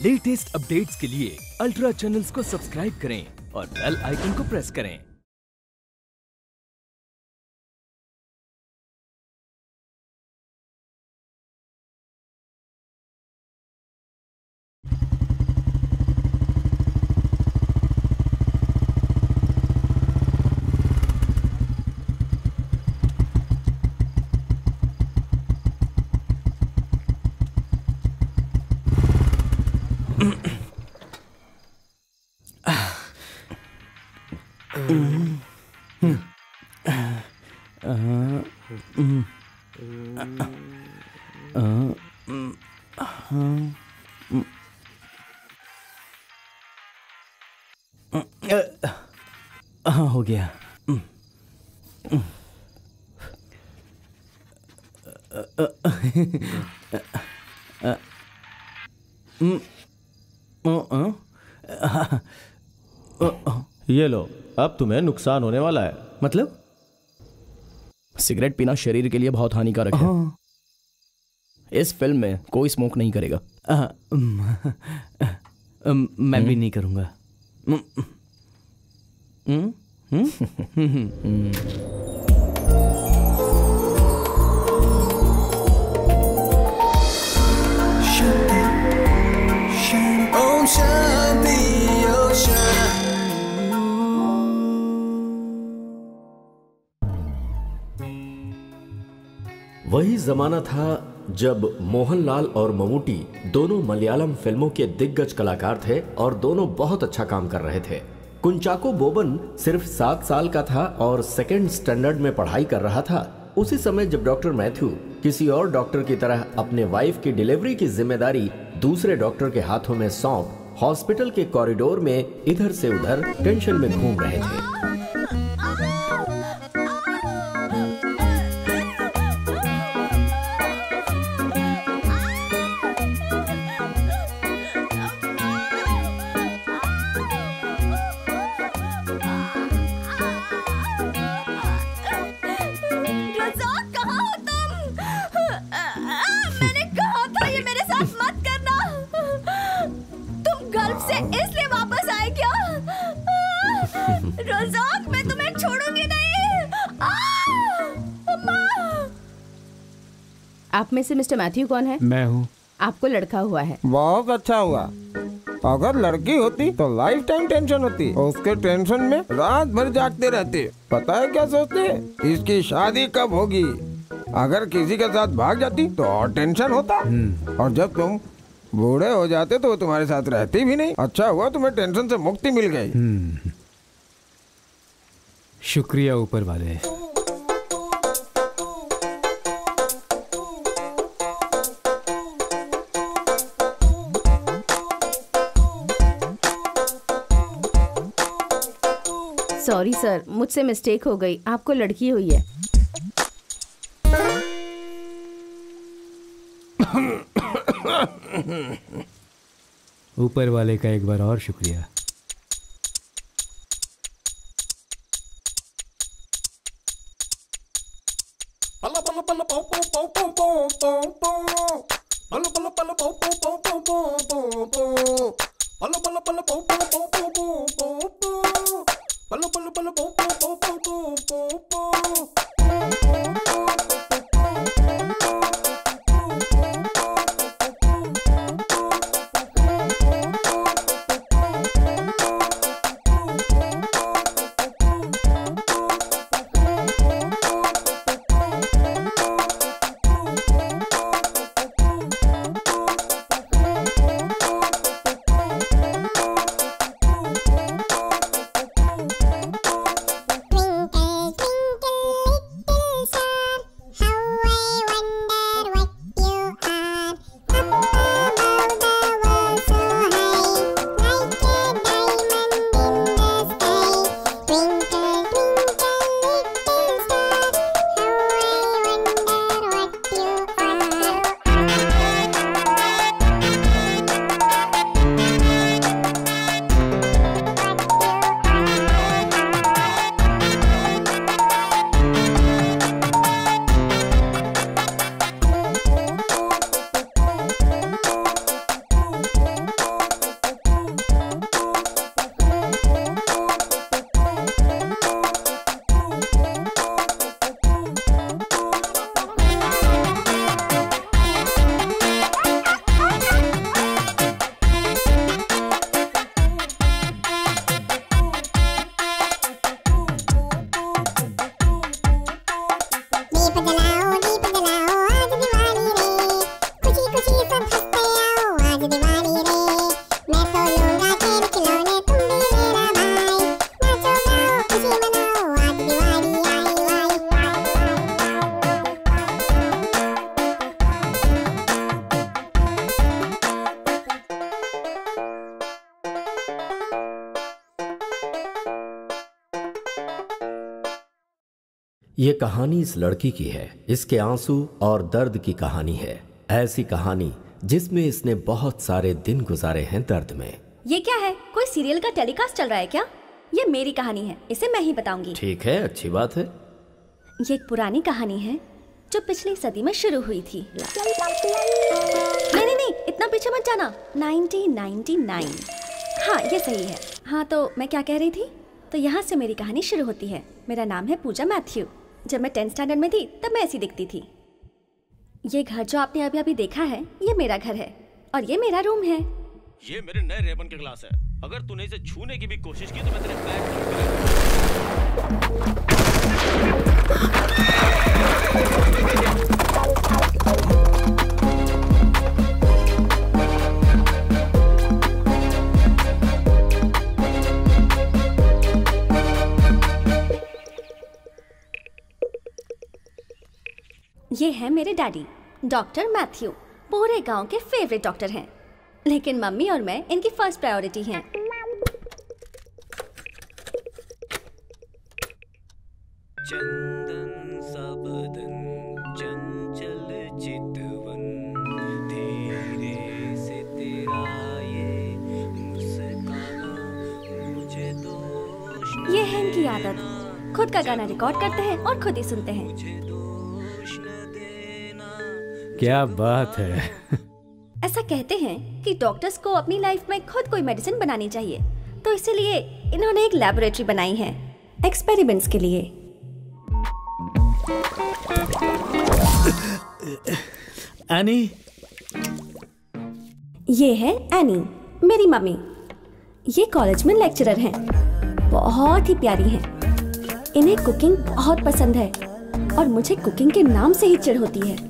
Latest updates के लिए ultra channels को सब्सक्राइब करें और बेल आइकन को प्रेस करें। हाँ, हो गया। ये लो, अब तुम्हें नुकसान होने वाला है। मतलब? सिगरेट पीना शरीर के लिए बहुत हानिकारक है। इस फिल्म में कोई स्मोक नहीं करेगा। मैं भी नहीं करूंगा। ओम शांति ओशाना। वही जमाना था जब मोहनलाल और ममूटी दोनों मलयालम फिल्मों के दिग्गज कलाकार थे और दोनों बहुत अच्छा काम कर रहे थे। कुंचाको बोबन सिर्फ 7 साल का था और सेकेंड स्टैंडर्ड में पढ़ाई कर रहा था। उसी समय जब डॉक्टर मैथ्यू किसी और डॉक्टर की तरह अपने वाइफ की डिलीवरी की जिम्मेदारी दूसरे डॉक्टर के हाथों में सौंप हॉस्पिटल के कॉरिडोर में इधर से उधर टेंशन में घूम रहे थे। आप में से मिस्टर मैथ्यू कौन है? मैं हूँ। आपको लड़का हुआ है। बहुत अच्छा हुआ। अगर लड़की होती तो लाइफ टाइम टेंशन होती। उसके टेंशन में रात भर जागते रहते। पता है क्या सोचते? इसकी शादी कब होगी। अगर किसी के साथ भाग जाती तो और टेंशन होता। और जब तुम बूढ़े हो जाते तो वो तुम्हारे साथ रहती भी नहीं। अच्छा हुआ तुम्हें टेंशन से मुक्ति मिल गई। शुक्रिया ऊपर वाले। सॉरी सर, मुझसे मिस्टेक हो गई। आपको लड़की हुई है। ऊपर वाले का एक बार और शुक्रिया। ये कहानी इस लड़की की है। इसके आंसू और दर्द की कहानी है। ऐसी कहानी जिसमें इसने बहुत सारे दिन गुजारे हैं दर्द में। ये क्या है? कोई सीरियल का टेलीकास्ट चल रहा है क्या? ये मेरी कहानी है, इसे मैं ही बताऊंगी। ठीक है, अच्छी बात है। ये एक पुरानी कहानी है जो पिछली सदी में शुरू हुई थी। नहीं, इतना पीछे मत जाना। 1999। हाँ, ये सही है। हाँ, तो मैं क्या कह रही थी? तो यहाँ से मेरी कहानी शुरू होती है। मेरा नाम है पूजा मैथ्यू। जब मैं 10th स्टैंडर्ड में थी तब मैं ऐसी दिखती थी। ये घर जो आपने अभी अभी देखा है, ये मेरा घर है और ये मेरा रूम है। ये मेरे नए रेबन के ग्लास है। अगर तूने इसे छूने की भी कोशिश की तो मैं तेरे पैर ये है मेरे डैडी, डॉक्टर मैथ्यू। पूरे गांव के फेवरेट डॉक्टर हैं। लेकिन मम्मी और मैं इनकी फर्स्ट प्रायोरिटी हैं। चंदन सा बदन चंचल चितवन धीरे से तेरा ये मुस्काना मुझे दोष ये है इनकी आदत। खुद का गाना रिकॉर्ड करते हैं और खुद ही सुनते हैं। क्या बात है। ऐसा कहते हैं कि डॉक्टर्स को अपनी लाइफ में खुद कोई मेडिसिन बनानी चाहिए, तो इसीलिए इन्होंने एक लैबोरेटरी बनाई है एक्सपेरिमेंट्स के लिए। एनी। ये है एनी, मेरी मम्मी। ये कॉलेज में लेक्चरर हैं। बहुत ही प्यारी हैं। इन्हें कुकिंग बहुत पसंद है और मुझे कुकिंग के नाम से ही चिढ़ होती है।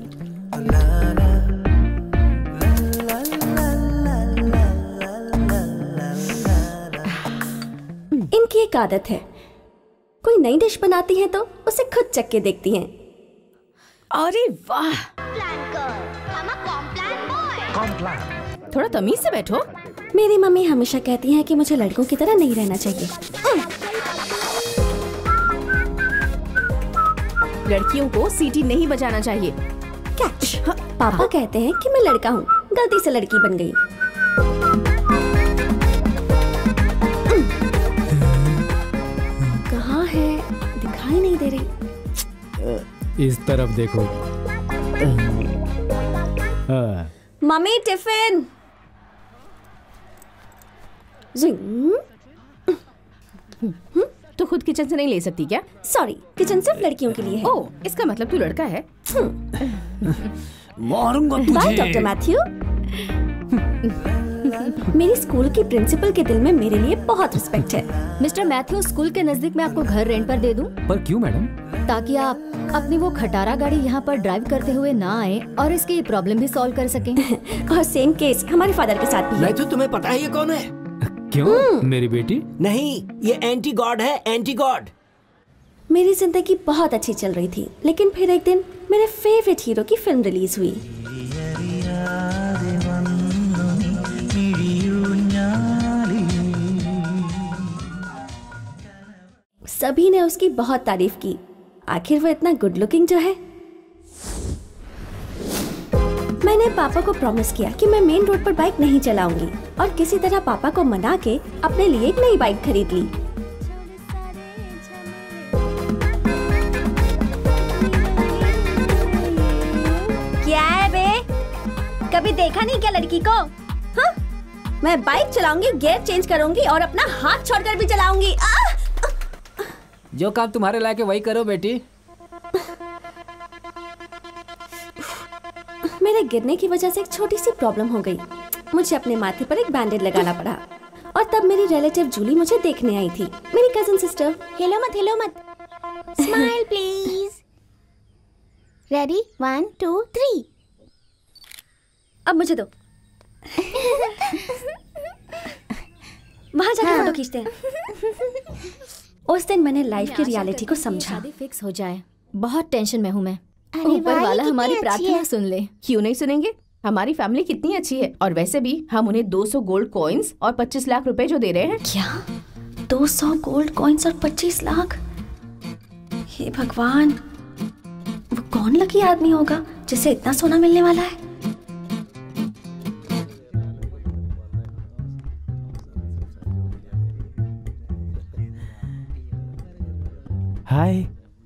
इनकी एक आदत है, कोई नई डिश बनाती हैं तो उसे खुद चख के देखती हैं। अरे वाह, थोड़ा तमीज से बैठो। मेरी मम्मी हमेशा कहती हैं कि मुझे लड़कों की तरह नहीं रहना चाहिए। लड़कियों को सीटी नहीं बजाना चाहिए। कैच। पापा कहते हैं कि मैं लड़का हूँ, गलती से लड़की बन गई। कहाँ है? दिखाई नहीं दे रही। इस तरफ देखो। Mummy tiffin. तो खुद किचन से नहीं ले सकती क्या? सॉरी, किचन सिर्फ लड़कियों के लिए है। ओह, इसका मतलब तू लड़का है। मारूंगा तुझे। Bye doctor Matthew. मेरी स्कूल की प्रिंसिपल के दिल में मेरे लिए बहुत रिस्पेक्ट है। मिस्टर मैथ्यू, स्कूल के नजदीक में आपको घर रेंट पर दे दूं? पर क्यों मैडम? ताकि आप अपनी वो खटारा गाड़ी यहाँ पर ड्राइव करते हुए ना आए और इसकी प्रॉब्लम भी सॉल्व कर सकें। और सेम केस हमारे फादर के साथ भी है। मैथ्यू, तुम्हें पता है ये कौन है? क्यों? मेरी बेटी? नहीं, ये एंटी गॉड है, एंटी गॉड। मेरी जिंदगी बहुत अच्छी चल रही थी, लेकिन फिर एक दिन मेरे फेवरेट हीरो की फिल्म रिलीज हुई। सभी ने उसकी बहुत तारीफ की। आखिर वो इतना गुड लुकिंग जो है। मैंने पापा को प्रॉमिस किया कि मैं मेन रोड पर बाइक नहीं चलाऊंगी और किसी तरह पापा को मना के अपने लिए एक नई बाइक खरीद ली। क्या है बे? कभी देखा नहीं क्या लड़की को? हाँ? मैं बाइक चलाऊंगी, गियर चेंज करूंगी और अपना हाथ छोड़कर भी चलाऊंगी। जो काम तुम्हारे लायक है वही करो बेटी। मेरे गिरने की वजह से एक छोटी सी प्रॉब्लम हो गई। मुझे अपने माथे पर एक बैंडेज लगाना पड़ा और तब मेरी रिलेटिव जूली मुझे देखने आई थी। मेरी कजिन सिस्टर। हेलो मत। Smile please. रेडी 1 2 3। अब मुझे दो। वहाँ जाके फोटो खींचते हैं। उस दिन मैंने लाइफ की रियलिटी को समझा। शादी फिक्स हो जाए। बहुत टेंशन में हूँ मैं। ऊपर वाला हमारी प्रार्थना सुन ले। क्यों नहीं सुनेंगे? हमारी फैमिली कितनी अच्छी है और वैसे भी हम उन्हें 200 गोल्ड कॉइन्स और 25 लाख रुपए जो दे रहे हैं। क्या? 200 गोल्ड कॉइन्स और 25 लाख? हे भगवान, वो कौन लकी आदमी होगा जिसे इतना सोना मिलने वाला है? हाय।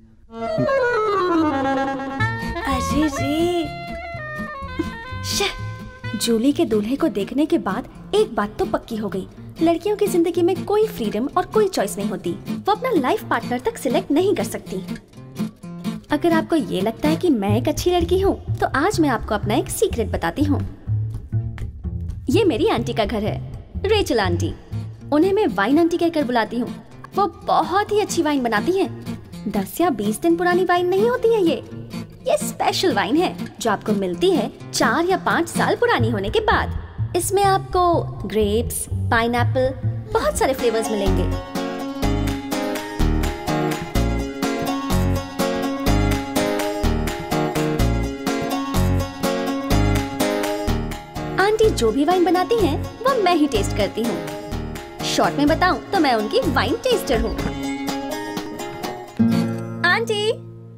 अरे रे, जूली के दूल्हे को देखने के बाद एक बात तो पक्की हो गई, लड़कियों की जिंदगी में कोई फ्रीडम और कोई चॉइस नहीं होती। वो अपना लाइफ पार्टनर तक सिलेक्ट नहीं कर सकती। अगर आपको ये लगता है कि मैं एक अच्छी लड़की हूँ, तो आज मैं आपको अपना एक सीक्रेट बताती हूँ। ये मेरी आंटी का घर है, रेचल आंटी। उन्हें मैं वाइन आंटी कहकर बुलाती हूँ। वो बहुत ही अच्छी वाइन बनाती हैं। 10 या 20 दिन पुरानी वाइन नहीं होती है ये स्पेशल वाइन है जो आपको मिलती है 4 या 5 साल पुरानी होने के बाद। इसमें आपको ग्रेप्स, पाइनएप्पल, बहुत सारे फ्लेवर्स मिलेंगे। आंटी जो भी वाइन बनाती हैं, वो मैं ही टेस्ट करती हूँ। शॉर्ट में बताऊं तो मैं उनकी वाइन टेस्टर हूँ। आंटी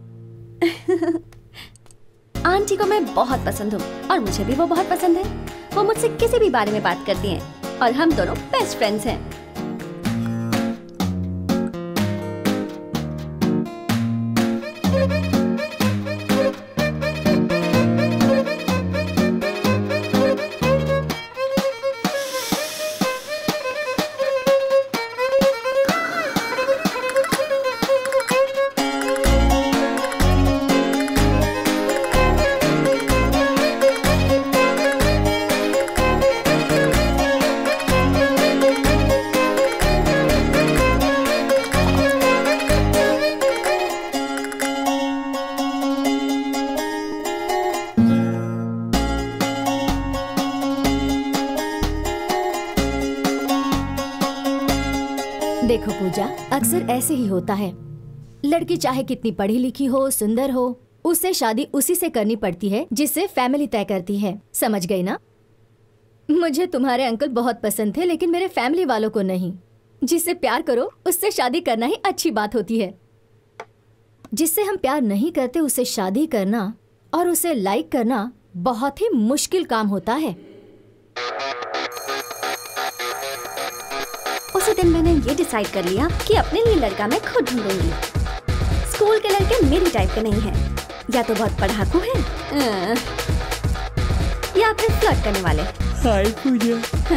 आंटी को मैं बहुत पसंद हूँ और मुझे भी वो बहुत पसंद है। वो मुझसे किसी भी बारे में बात करती हैं और हम दोनों बेस्ट फ्रेंड्स हैं। देखो पूजा, अक्सर ऐसे ही होता है। लड़की चाहे कितनी पढ़ी लिखी हो, सुंदर हो, उससे शादी उसी से करनी पड़ती है जिससे फैमिली तय करती है। समझ गई ना? मुझे तुम्हारे अंकल बहुत पसंद थे, लेकिन मेरे फैमिली वालों को नहीं। जिससे प्यार करो उससे शादी करना ही अच्छी बात होती है। जिससे हम प्यार नहीं करते उससे शादी करना और उसे लाइक करना बहुत ही मुश्किल काम होता है। उसी दिन मैंने ये डिसाइड कर लिया कि अपने लिए लड़का मैं खुद ढूंढूंगी। स्कूल के लड़के मेरी टाइप के नहीं हैं, या तो बहुत पढ़ाकू हैं, या फिर फ्लर्ट करने वाले। हाय पूजा।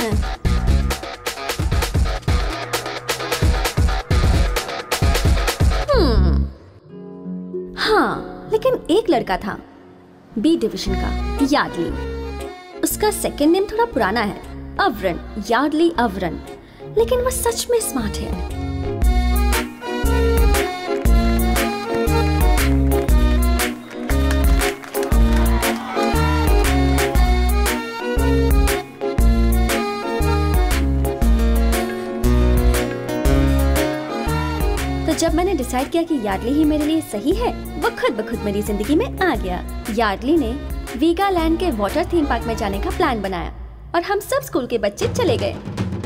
हाँ, लेकिन एक लड़का था बी डिवीजन का, यार्डली। उसका सेकंड नेम थोड़ा पुराना है, अवरन, यार्डली अवरन, लेकिन वो सच में स्मार्ट है। तो जब मैंने डिसाइड किया कि यार्डली ही मेरे लिए सही है, वो खुद ब खुद मेरी जिंदगी में आ गया। यार्डली ने वीगालैंड के वाटर थीम पार्क में जाने का प्लान बनाया और हम सब स्कूल के बच्चे चले गए।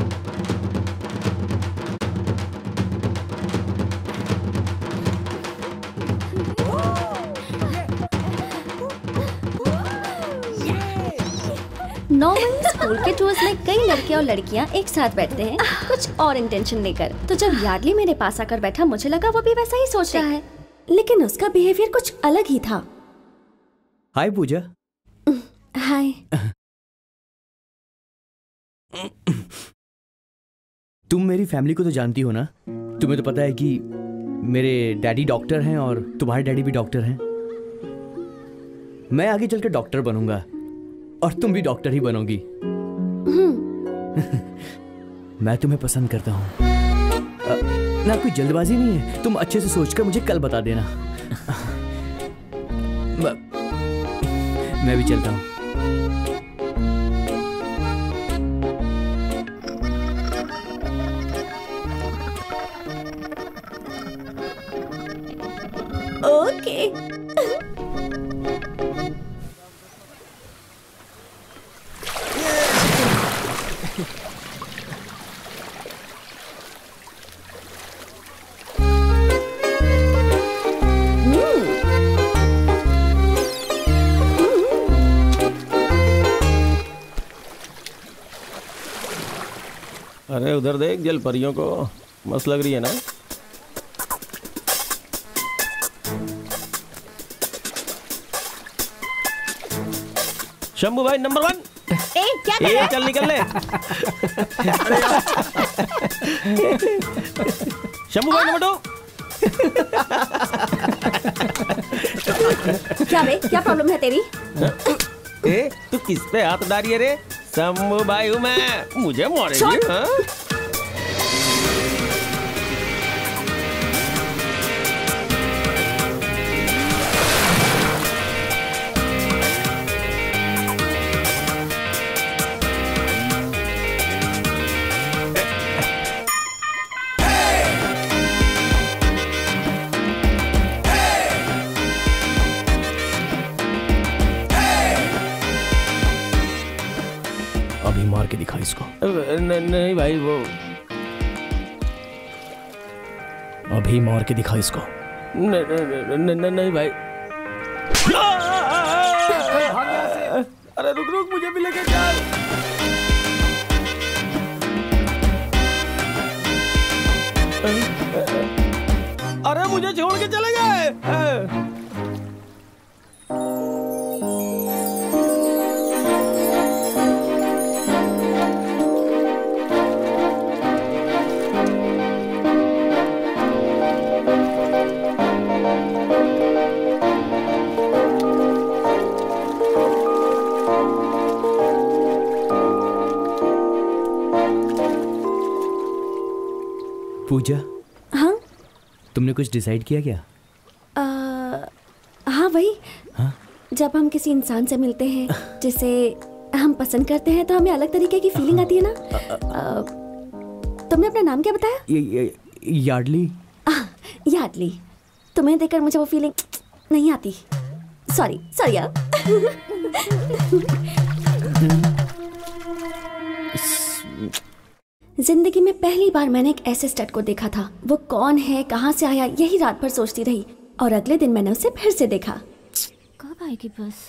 नॉर्मली स्कूल के टूर्स में कई लड़के और लड़कियां एक साथ बैठते हैं, कुछ और इंटेंशन लेकर। तो जब यार्डली मेरे पास आकर बैठा, मुझे लगा वो भी वैसा ही सोच रहा है, लेकिन उसका बिहेवियर कुछ अलग ही था। हाय पूजा। हाय। तुम मेरी फैमिली को तो जानती हो ना? तुम्हें तो पता है कि मेरे डैडी डॉक्टर हैं और तुम्हारे डैडी भी डॉक्टर हैं। मैं आगे चलकर डॉक्टर बनूंगा और तुम भी डॉक्टर ही बनोगी। मैं तुम्हें पसंद करता हूँ ना, कोई जल्दबाजी नहीं है। तुम अच्छे से सोचकर मुझे कल बता देना। मैं भी चलता हूँ। ओके। अरे उधर देख जल परियों को, मस्त लग रही है ना। शंभू भाई नंबर 1। क्या कर रहा है? चल निकल ले। शंभू भाई नंबर 2। क्या बे, क्या प्रॉब्लम है तेरी? तू किस पे हाथ डाली है रे? शंभू भाई हूँ मैं, मुझे मारेगी? हाँ? मार के दिखा इसको। नहीं भाई वो अभी मार के दिखा इसको। नहीं भाई। अरे रुक रुक, मुझे भी लेके चल। अरे मुझे छोड़ के चले गए। पूजा, हाँ तुमने कुछ डिसाइड किया क्या? हाँ वही। हाँ? जब हम किसी इंसान से मिलते हैं जिसे हम पसंद करते हैं तो हमें अलग तरीके की फीलिंग आती है ना। तुमने अपना नाम क्या बताया? यार्डली। यार्डली। तुम्हें देखकर मुझे वो फीलिंग नहीं आती। सॉरी सॉरी यार। जिंदगी में पहली बार मैंने एक ऐसे स्टड को देखा था। वो कौन है, कहाँ से आया, यही रात भर सोचती रही और अगले दिन मैंने उसे फिर से देखा। कब आएगी बस?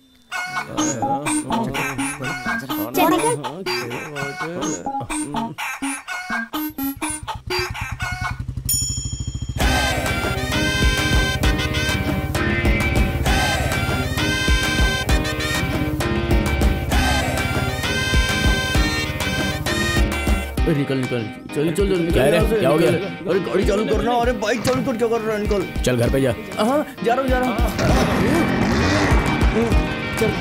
निकल निकल, चल चल चल। क्या रे, क्या हो गया? अरे गाड़ी चालू करना, अरे बाइक चालू कर, क्या कर रहा है? निकल। चल घर पे जा। हाँ जा रहा हूँ जा रहा हूँ। चल।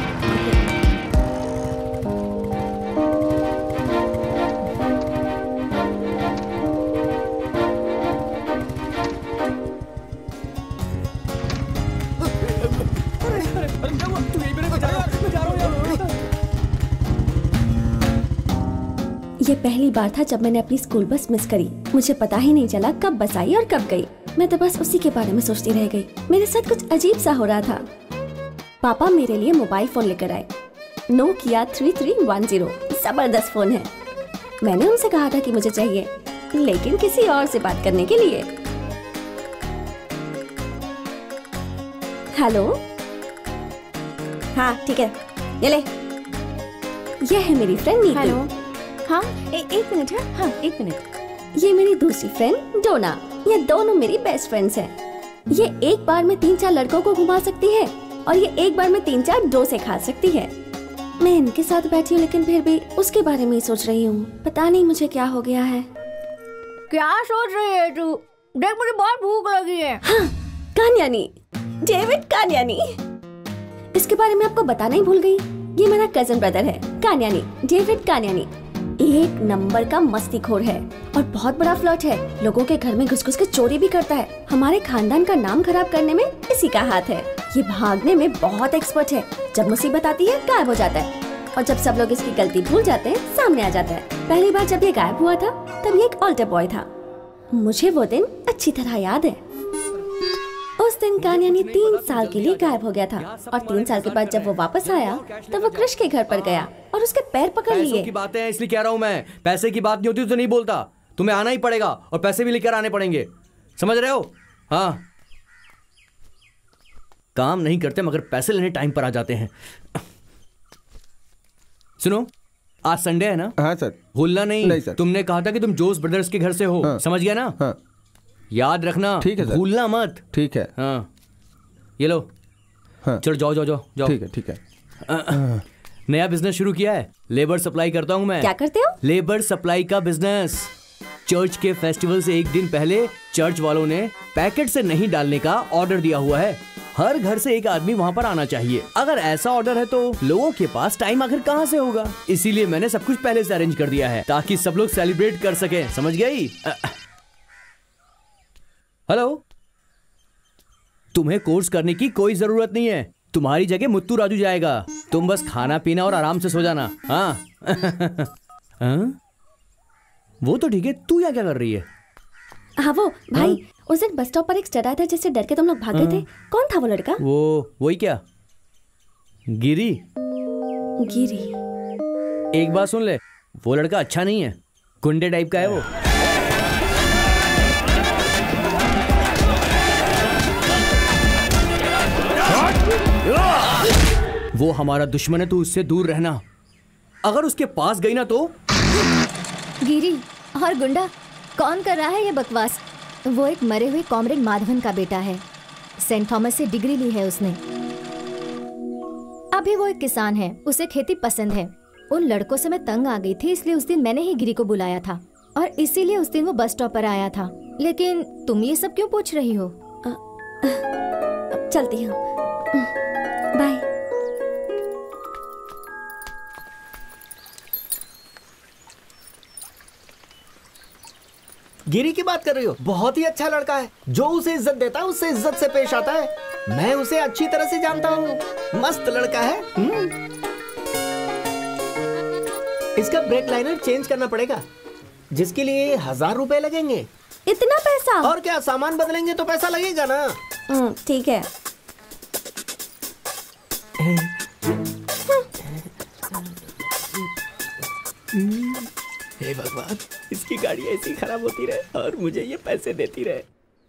ये पहली बार था जब मैंने अपनी स्कूल बस मिस करी। मुझे पता ही नहीं चला कब बस आई और कब गई। मैं तो बस उसी के बारे में सोचती रह गई। मेरे साथ कुछ अजीब सा हो रहा था। पापा मेरे लिए मोबाइल फोन लेकर आए। नोकिया 3310, जबरदस्त फोन है। मैंने उनसे कहा था कि मुझे चाहिए, लेकिन किसी और से बात करने के लिए। हेलो, हाँ ठीक है, ये ले। ये है मेरी फ्रेंड नीतू। हेलो, हाँ एक मिनट है। हाँ एक मिनट। ये मेरी दूसरी फ्रेंड डोना। ये दोनों मेरी बेस्ट फ्रेंड्स हैं। ये एक बार में 3-4 लड़कों को घुमा सकती है और ये एक बार में 3-4 डोसे खा सकती है। मैं इनके साथ बैठी हूँ लेकिन फिर भी उसके बारे में ही सोच रही हूँ। पता नहीं मुझे क्या हो गया है। क्या सोच रही है तू? देख मुझे बहुत भूख लगी है। हाँ, कान्यानी, डेविड कान्यानी। इसके बारे में आपको बताना ही भूल गई। ये मेरा कजन ब्रदर है, कान्यानी, डेविड कान्यानी। एक नंबर का मस्तीखोर है और बहुत बड़ा फ्लर्ट है। लोगों के घर में घुस-घुस के चोरी भी करता है। हमारे खानदान का नाम खराब करने में इसी का हाथ है। ये भागने में बहुत एक्सपर्ट है। जब मुसीबत आती है गायब हो जाता है और जब सब लोग इसकी गलती भूल जाते हैं सामने आ जाता है। पहली बार जब ये गायब हुआ था तब ये एक ऑल्टर बॉय था। मुझे वो दिन अच्छी तरह याद है। उस दिन कान्यानी 3 साल के लिए गायब हो गया था और 3 साल के बाद जब वो वापस आया तब वो कृष के घर पर गया और उसके पैर पकड़ लिए। पैसों की बातें हैं इसलिए कह रहा हूँ मैं। पैसे की बात नहीं होती तो नहीं बोलता। तुम्हें आना ही पड़ेगा और पैसे भी लेकर आने पड़ेंगे, समझ रहे हो? हाँ, काम नहीं करते मगर पैसे लेने टाइम पर आ जाते हैं। सुनो, आज संडे है ना? हाँ सर। भूलना नहीं। नहीं सर। तुमने कहा था कि तुम जोस ब्रदर्स के घर से हो। हाँ। समझ गया ना? हाँ। याद रखना। ठीक है सर। भूलना मत। ठीक है। हाँ ये लो। हाँ। चलो जाओ जाओ जाओ जाओ। ठीक है ठीक है। नया बिजनेस शुरू किया है, लेबर सप्लाई करता हूँ मैं। क्या करते हो? लेबर सप्लाई का बिजनेस। चर्च के फेस्टिवल से एक दिन पहले चर्च वालों ने पैकेट से नहीं डालने का ऑर्डर दिया हुआ है। हर घर से एक आदमी वहाँ पर आना चाहिए। अगर ऐसा ऑर्डर है तो लोगों के पास टाइम आखिर कहाँ से होगा? इसीलिए मैंने सब कुछ पहले से अरेंज कर दिया है ताकि सब लोग सेलिब्रेट कर सके। समझ गई? हेलो, तुम्हें कोर्स करने की कोई जरूरत नहीं है। तुम्हारी जगह मुत्तू राजू जाएगा। तुम बस खाना पीना और आराम से सो जाना। हाँ। हाँ? वो तो ठीक है, तू यहाँ क्या कर रही है? हाँ वो भाई, उस दिन बस स्टॉप पर एक स्टड आया था जिससे डर के तुम लोग भाग गए थे। कौन था वो लड़का? वही क्या, गिरी। गिरी? एक बात सुन ले, वो लड़का अच्छा नहीं है, गुंडे टाइप का है वो। वो हमारा दुश्मन है, तो उससे दूर रहना। अगर उसके पास गई ना तो। गिरी और गुंडा, कौन कर रहा है ये बकवास? वो एक मरे हुए कॉमरेड माधवन का बेटा है। सेंट थॉमस से डिग्री ली है उसने। अभी वो एक किसान है, उसे खेती पसंद है। उन लड़कों से मैं तंग आ गई थी, इसलिए उस दिन मैंने ही गिरी को बुलाया था और इसीलिए उस दिन वो बस स्टॉप पर आया था। लेकिन तुम ये सब क्यों पूछ रही हो? चलती हूँ, बाय। गिरी की बात कर रही हो? बहुत ही अच्छा लड़का है, जो उसे इज्जत देता है उससे इज्जत से पेश आता है। मैं उसे अच्छी तरह से जानता हूँ, मस्त लड़का है। इसका ब्रेक लाइनर चेंज करना पड़ेगा, जिसके लिए 1000 रुपए लगेंगे। इतना पैसा? और क्या, सामान बदलेंगे तो पैसा लगेगा ना। ठीक है। हे भगवान, इसकी गाड़ी ऐसी खराब होती रहे और मुझे ये पैसे देती रहे।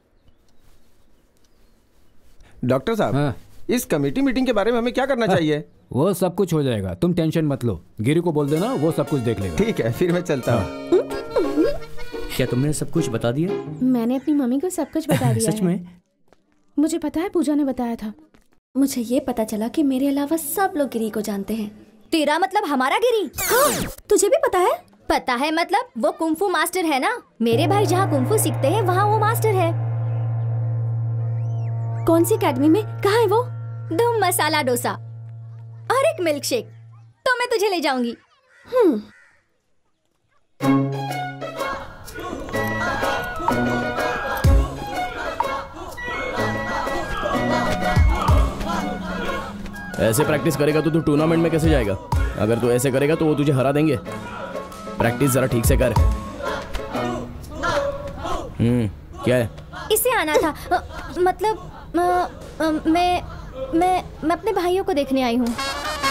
डॉक्टर साहब, हाँ। इस कमेटी मीटिंग के बारे में हमें क्या करना चाहिए? वो सब कुछ हो जाएगा, तुम टेंशन मत लो। गिरी को बोल देना, वो सब कुछ देख लेगा। ठीक है, फिर मैं चलता हूँ। क्या तुमने सब कुछ बता दिया? मैंने अपनी मम्मी को सब कुछ बता दिया। सच में? मुझे पता है, पूजा ने बताया था। मुझे ये पता चला कि मेरे अलावा सब लोग गिरी को जानते हैं। तेरा मतलब हमारा गिरी? हाँ, तुझे भी पता है? पता है मतलब, वो कुंफू मास्टर है ना। मेरे भाई जहाँ कुंफू सीखते हैं वहाँ वो मास्टर है। कौन सी एकेडमी में? कहाँ है वो? धूम मसाला डोसा और एक मिल्क शेक। तो मैं तुझे ले जाऊंगी। ऐसे प्रैक्टिस करेगा तो तू टूर्नामेंट में कैसे जाएगा? अगर तू ऐसे करेगा तो वो तुझे हरा देंगे। प्रैक्टिस जरा ठीक से कर। क्या है? इसे आना था, मतलब मैं अपने भाइयों को देखने आई हूँ।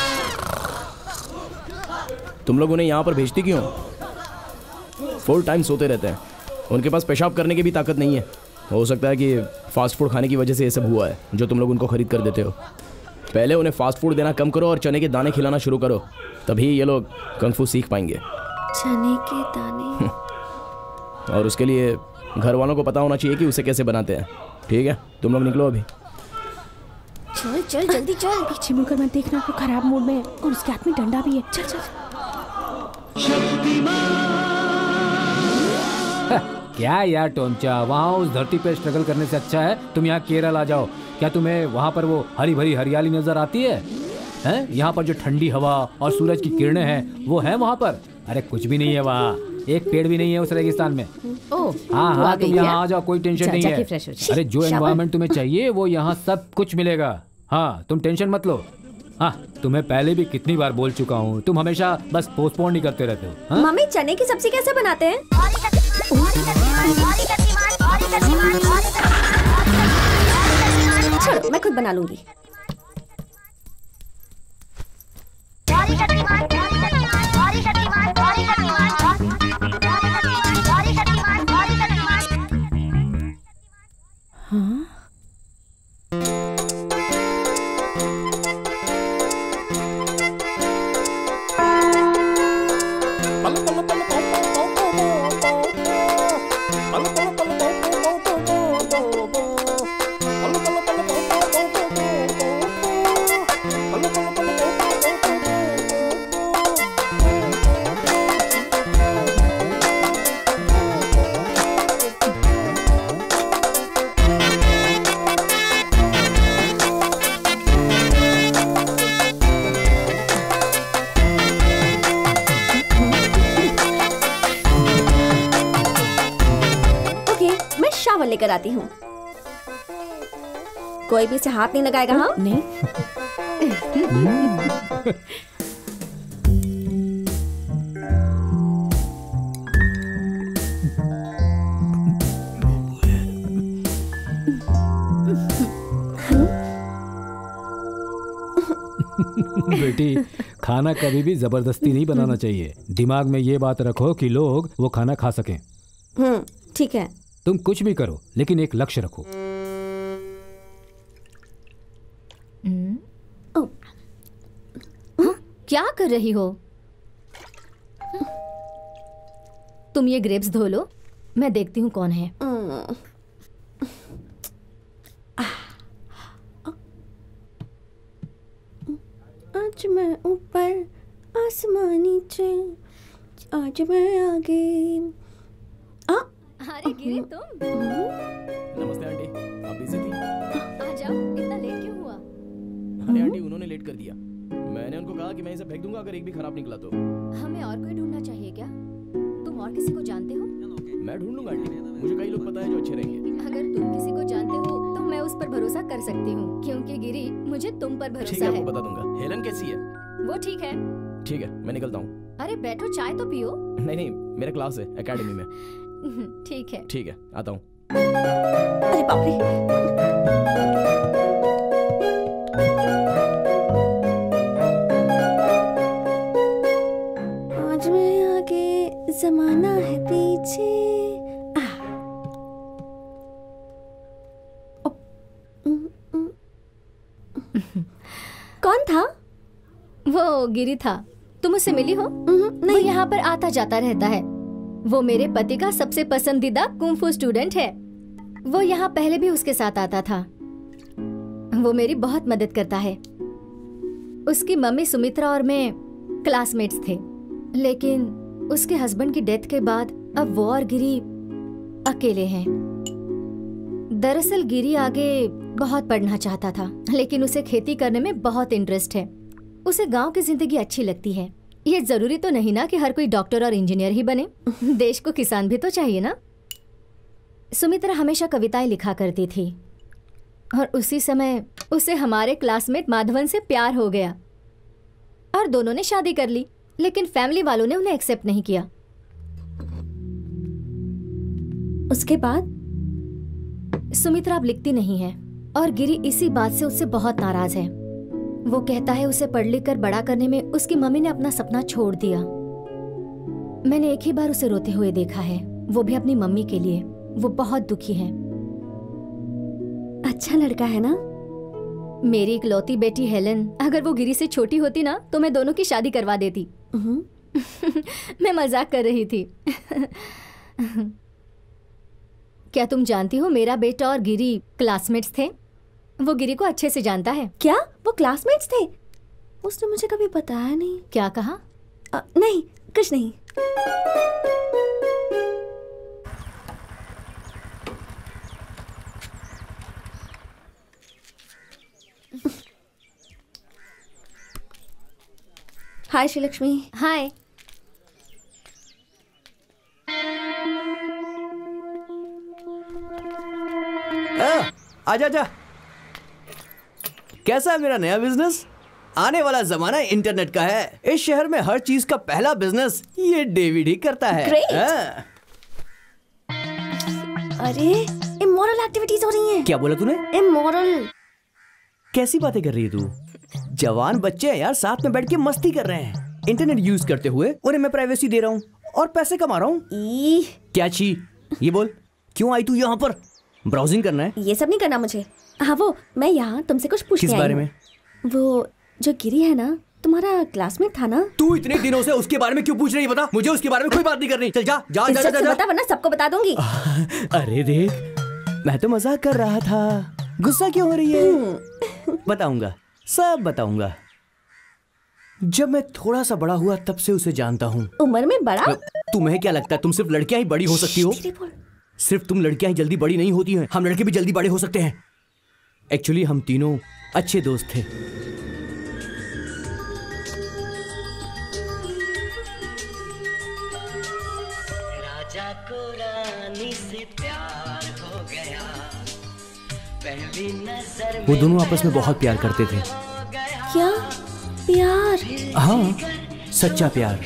तुम लोग उन्हें यहाँ पर भेजती क्यों? फुल टाइम सोते रहते हैं, उनके पास पेशाब करने की भी ताकत नहीं है। हो सकता है कि फास्ट फूड खाने की वजह से ये सब हुआ है जो तुम लोग उनको खरीद कर देते हो। पहले उन्हें फास्ट फूड देना कम करो और चने के दाने खिलाना शुरू करो, तभी ये लोग कंग-फू सीख पाएंगे। चने के दाने? और उसके लिए घर वालों को पता होना चाहिए कि उसे कैसे बनाते हैं। ठीक है, तुम लोग निकलो अभी। चल चल जल्दी चल। पीछे मुड़कर मत देखना, वो खराब मूड में है और उसके हाथ में डंडा भी है। चल चल। क्या यार टोमचा, वहाँ उस धरती पे स्ट्रगल करने से अच्छा है तुम यहाँ केरल आ जाओ। क्या तुम्हें वहाँ पर वो हरी भरी हरियाली नजर आती है? हैं? यहाँ पर जो ठंडी हवा और सूरज की किरणें हैं वो है वहाँ पर? अरे कुछ भी नहीं है वहाँ, एक पेड़ भी नहीं है उस रेगिस्तान में। हाँ हाँ, तुम यहाँ आ जाओ, कोई टेंशन नहीं है। अरे जो एनवायरनमेंट तुम्हें चाहिए वो यहाँ सब कुछ मिलेगा। हाँ तुम टेंशन मत लो। हाँ, तुम्हें पहले भी कितनी बार बोल चुका हूँ, तुम हमेशा बस पोस्टपोन ही करते रहते हो। मम्मी चने की सब्जी कैसे बनाते हैं? छोड़ो, मैं खुद बना लूंगी। हाँ? चावल लेकर आती हूँ। कोई भी इसे हाथ नहीं लगाएगा। हाँ नहीं। बेटी, खाना कभी भी जबरदस्ती नहीं बनाना चाहिए। दिमाग में ये बात रखो कि लोग वो खाना खा सकें। ठीक है। तुम कुछ भी करो लेकिन एक लक्ष्य रखो। क्या कर रही हो? तुम ये ग्रेप्स धो लो, मैं देखती हूँ कौन है। आज मैं ऊपर आसमान नीचे, आज मैं आगे। अरे गिरी तुम? नमस्ते आंटी, आप बिजी थी? आ जाओ, इतना लेट क्यों हुआ? अरे आंटी उन्होंने लेट कर दिया। मैंने उनको कहा कि मैं इसे फेंक दूंगा अगर एक भी खराब निकला तो। हमें और कोई ढूंढना चाहिए क्या? तुम और किसी को जानते हो? मैं ढूंढ लूंगा आंटी, मुझे कई लोग पता है जो अच्छे रहेंगे। अगर तुम किसी को जानते हो तो मैं उस पर भरोसा कर सकती हूँ, क्योंकि गिरी मुझे तुम पर भरोसा ठीक है, है। आपको बता दूंगा। हेलन कैसी है? वो ठीक है। ठीक है, मैं निकलता हूँ। अरे बैठो, चाय तो पियो। नहीं, मेरा क्लास है एकेडमी में। ठीक है। ठीक है, आता हूँ। अरे बाप रे। आज मैं आगे, जमाना है पीछे। कौन था? वो गिरी था। तुम उससे मिली हो? नहीं। वो यहाँ पर आता जाता रहता है। वो मेरे पति का सबसे पसंदीदा कुंफू स्टूडेंट है। वो यहाँ पहले भी उसके साथ आता था। वो मेरी बहुत मदद करता है। उसकी मम्मी सुमित्रा और मैं क्लासमेट्स थे, लेकिन उसके हस्बैंड की डेथ के बाद अब वो और गिरी अकेले हैं। दरअसल गिरी आगे बहुत पढ़ना चाहता था, लेकिन उसे खेती करने में बहुत इंटरेस्ट है। उसे गांव की जिंदगी अच्छी लगती है। ये जरूरी तो नहीं ना कि हर कोई डॉक्टर और इंजीनियर ही बने। देश को किसान भी तो चाहिए ना। सुमित्रा हमेशा कविताएं लिखा करती थी और उसी समय उसे हमारे क्लासमेट माधवन से प्यार हो गया और दोनों ने शादी कर ली, लेकिन फैमिली वालों ने उन्हें एक्सेप्ट नहीं किया। उसके बाद सुमित्रा अब लिखती नहीं है और गिरी इसी बात से उससे बहुत नाराज है। वो कहता है उसे पढ़ लिख कर बड़ा करने में उसकी मम्मी ने अपना सपना छोड़ दिया। मैंने एक ही बार उसे रोते हुए देखा है, वो भी अपनी मम्मी के लिए। वो बहुत दुखी है। अच्छा लड़का है ना? मेरी इकलौती बेटी हेलन, अगर वो गिरी से छोटी होती ना तो मैं दोनों की शादी करवा देती। मैं मजाक कर रही थी। क्या तुम जानती हो मेरा बेटा और गिरी क्लासमेट्स थे? वो गिरी को अच्छे से जानता है। क्या वो क्लासमेट्स थे? उसने मुझे कभी बताया नहीं। क्या कहा? नहीं, कुछ नहीं। हाय श्रीलक्ष्मी। हाय। आजा जा। कैसा है मेरा नया बिजनेस? आने वाला जमाना इंटरनेट का है। इस शहर में हर चीज का पहला बिजनेस ये डेविड ही करता है। अरे इमोरल एक्टिविटीज हो रही हैं। क्या बोला तूने? इमोरल। कैसी बातें कर रही है तू? जवान बच्चे हैं यार, साथ में बैठ के मस्ती कर रहे हैं। इंटरनेट यूज करते हुए उन्हें मैं प्राइवेसी दे रहा हूँ और पैसे कमा रहा हूँ। क्या छी? ये बोल, क्यों आई तू यहाँ पर? ब्राउजिंग करना है? ये सब नहीं करना मुझे। हाँ वो मैं यहाँ तुमसे कुछ पूछने आई हूँ। किस बारे में? वो जो गिरी है ना, तुम्हारा क्लासमेट था ना? तू इतने दिनों से उसके बारे में क्यों पूछ रही है? बता मुझे, उसके बारे में कोई बात नहीं करनी। चल जा जा जा जा, जा। बता वरना सबको बता दूंगी। अरे देख, मैं तो मजाक कर रहा था। गुस्सा क्यों हो रही है? बताऊंगा, सब बताऊंगा। जब मैं थोड़ा सा बड़ा हुआ तब से उसे जानता हूँ। उम्र में बड़ा? तुम्हें क्या लगता है तुम सिर्फ लड़कियां ही बड़ी हो सकती हो? सिर्फ तुम लड़कियां ही जल्दी बड़ी नहीं होती हैं, हम लड़के भी जल्दी बड़े हो सकते हैं। एक्चुअली हम तीनों अच्छे दोस्त थे। राजा को रानी से प्यार हो गया, वो दोनों आपस में बहुत प्यार करते थे। क्या प्यार? हाँ, सच्चा प्यार।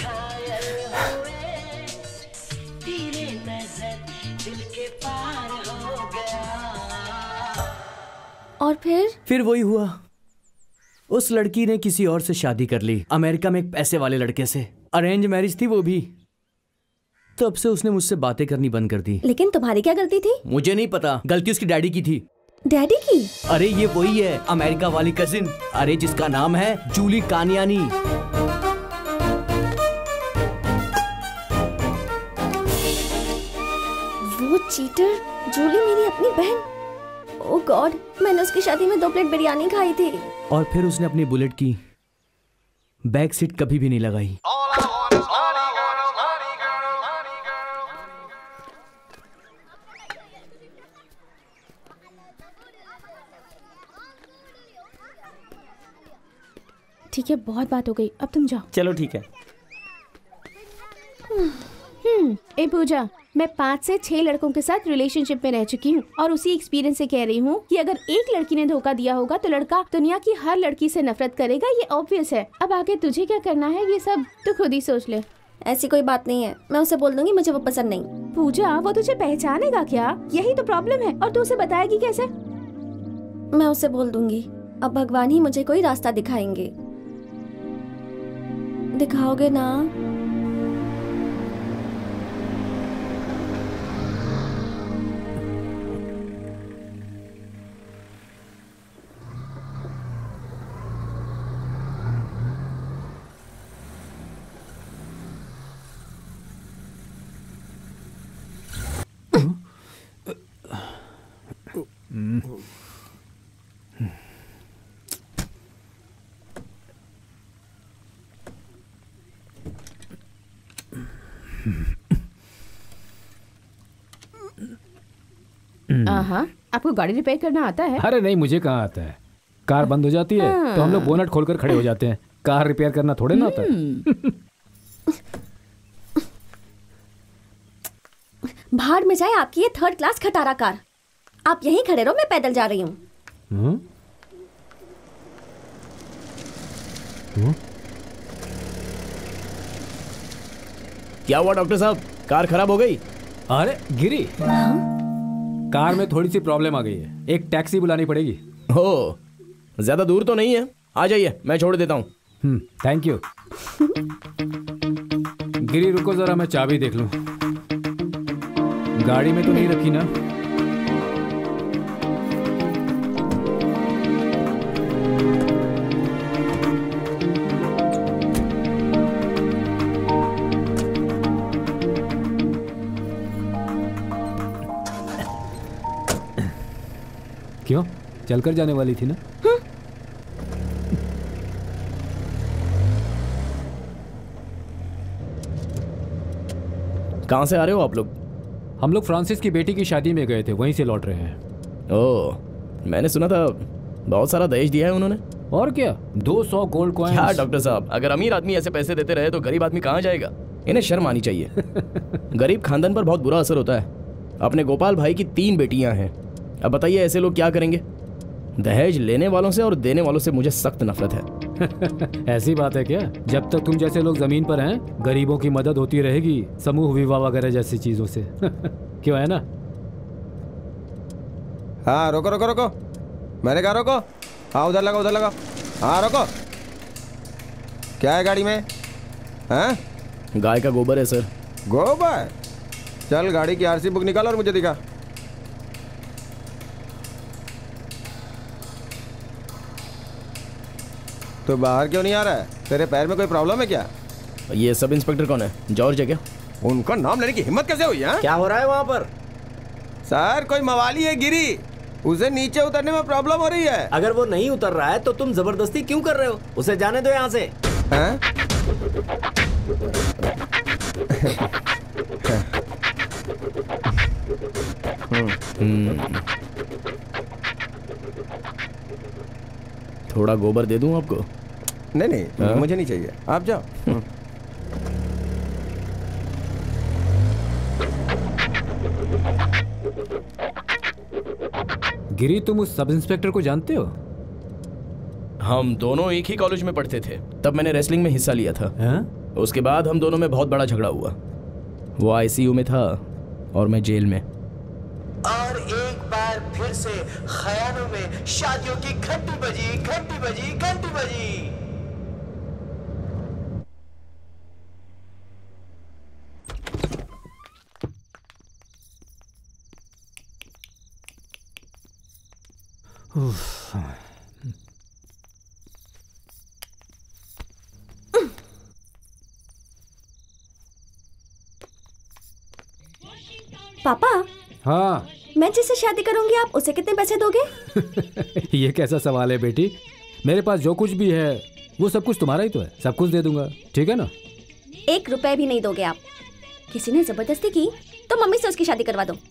और फिर वही हुआ। उस लड़की ने किसी और से शादी कर ली, अमेरिका में एक पैसे वाले लड़के से। अरेंज मैरिज थी वो भी। तब से उसने मुझसे बातें करनी बंद कर दी। लेकिन तुम्हारी क्या गलती थी? मुझे नहीं पता, गलती उसकी डैडी की थी। डैडी की? अरे ये वही है, अमेरिका वाली कजिन। अरे जिसका नाम है जूली कानियानी। वो चीटर, जूली मेरी अपनी बहन। ओह गॉड, मैंने उसकी शादी में 2 प्लेट बिरयानी खाई थी। और फिर उसने अपनी बुलेट की बैक सीट कभी भी नहीं लगाई। ठीक है, बहुत बात हो गई, अब तुम जाओ। चलो ठीक है। ए पूजा, मैं 5 से 6 लड़कों के साथ रिलेशनशिप में रह चुकी हूँ और उसी एक्सपीरियंस से कह रही हूँ कि अगर एक लड़की ने धोखा दिया होगा तो लड़का दुनिया की हर लड़की से नफरत करेगा। ये ऑब्वियस है। अब आगे तुझे क्या करना है ये सब तो खुद ही सोच ले। ऐसी कोई बात नहीं है, मैं उसे बोल दूंगी मुझे वो पसंद नहीं। पूजा, वो तुझे पहचानेगा क्या? यही तो प्रॉब्लम है। और तू उसे बताएगी कैसे? मैं उसे बोल दूंगी। अब भगवान ही मुझे कोई रास्ता दिखाएंगे। दिखाओगे ना? हाँ, आपको गाड़ी रिपेयर करना आता है? अरे नहीं, मुझे कहाँ आता है। कार बंद हो जाती है तो हम लोग बोनट खोलकर खड़े हो जाते हैं। कार रिपेयर करना थोड़े ना आता है। भाड़ में जाए आपकी ये 3rd क्लास खटारा कार। आप यहीं खड़े रहो, मैं पैदल जा रही हूँ। क्या हुआ डॉक्टर साहब, कार खराब हो गई? अरे गिरी, कार में थोड़ी सी प्रॉब्लम आ गई है, एक टैक्सी बुलानी पड़ेगी। हो, ज्यादा दूर तो नहीं है, आ जाइए, मैं छोड़ देता हूँ। Thank you. गिरी रुको जरा, मैं चाबी देख लूं। गाड़ी में तो नहीं रखी ना? क्यों, चलकर जाने वाली थी ना? कहाँ से आ रहे हो आप लोग? हम लोग फ्रांसिस की बेटी की शादी में गए थे, वहीं से लौट रहे हैं। ओह, मैंने सुना था बहुत सारा दहेज दिया है उन्होंने। और क्या, 200 गोल्ड कॉइन्स। क्या डॉक्टर साहब, अगर अमीर आदमी ऐसे पैसे देते रहे तो गरीब आदमी कहाँ जाएगा? इन्हें शर्म आनी चाहिए। गरीब खानदान पर बहुत बुरा असर होता है। अपने गोपाल भाई की 3 बेटियां हैं। अब बताइए ऐसे लोग क्या करेंगे? दहेज लेने वालों से और देने वालों से मुझे सख्त नफरत है। ऐसी बात है क्या? जब तक तुम जैसे लोग जमीन पर हैं, गरीबों की मदद होती रहेगी, समूह विवाह वगैरह जैसी चीजों से। क्यों, है ना? हाँ, रोको रोको रोको, मैंने कहा रोको। हाँ, उधर लगा, उधर लगा। हाँ रोको। क्या है गाड़ी में? हाँ, गाय का गोबर है सर। गोबर? चल गाड़ी की आरसी बुक निकाल और मुझे दिखा। तो बाहर क्यों नहीं आ रहा है? तेरे पैर में कोई प्रॉब्लम है क्या? ये सब इंस्पेक्टर कौन है? जॉर्ज है क्या? उनका नाम लेने की हिम्मत कैसे हुई है? क्या हो रहा है वहाँ पर? सर, कोई मवाली है गिरी, उसे नीचे उतरने में प्रॉब्लम हो रही है। अगर वो नहीं उतर रहा है तो तुम जबरदस्ती क्यों कर रहे हो? उसे जाने दो यहाँ से। हैं? थोड़ा गोबर दे दूं आपको? नहीं नहीं, मुझे नहीं चाहिए, आप जाओ। गिरी, तुम उस सब इंस्पेक्टर को जानते हो? हम दोनों एक ही कॉलेज में पढ़ते थे, तब मैंने रेसलिंग में हिस्सा लिया था। उसके बाद हम दोनों में बहुत बड़ा झगड़ा हुआ। वो आईसीयू में था और मैं जेल में। और एक बार फिर से ख्यालों में शादियों की घंटी बजी, घंटी बजी, घंटी बजी। पापा। हाँ। मैं जिससे शादी करूंगी आप उसे कितने पैसे दोगे? ये कैसा सवाल है बेटी? मेरे पास जो कुछ भी है वो सब कुछ तुम्हारा ही तो है, सब कुछ दे दूंगा, ठीक है ना? 1 रुपए भी नहीं दोगे आप? किसी ने जबरदस्ती की तो मम्मी से उसकी शादी करवा दो।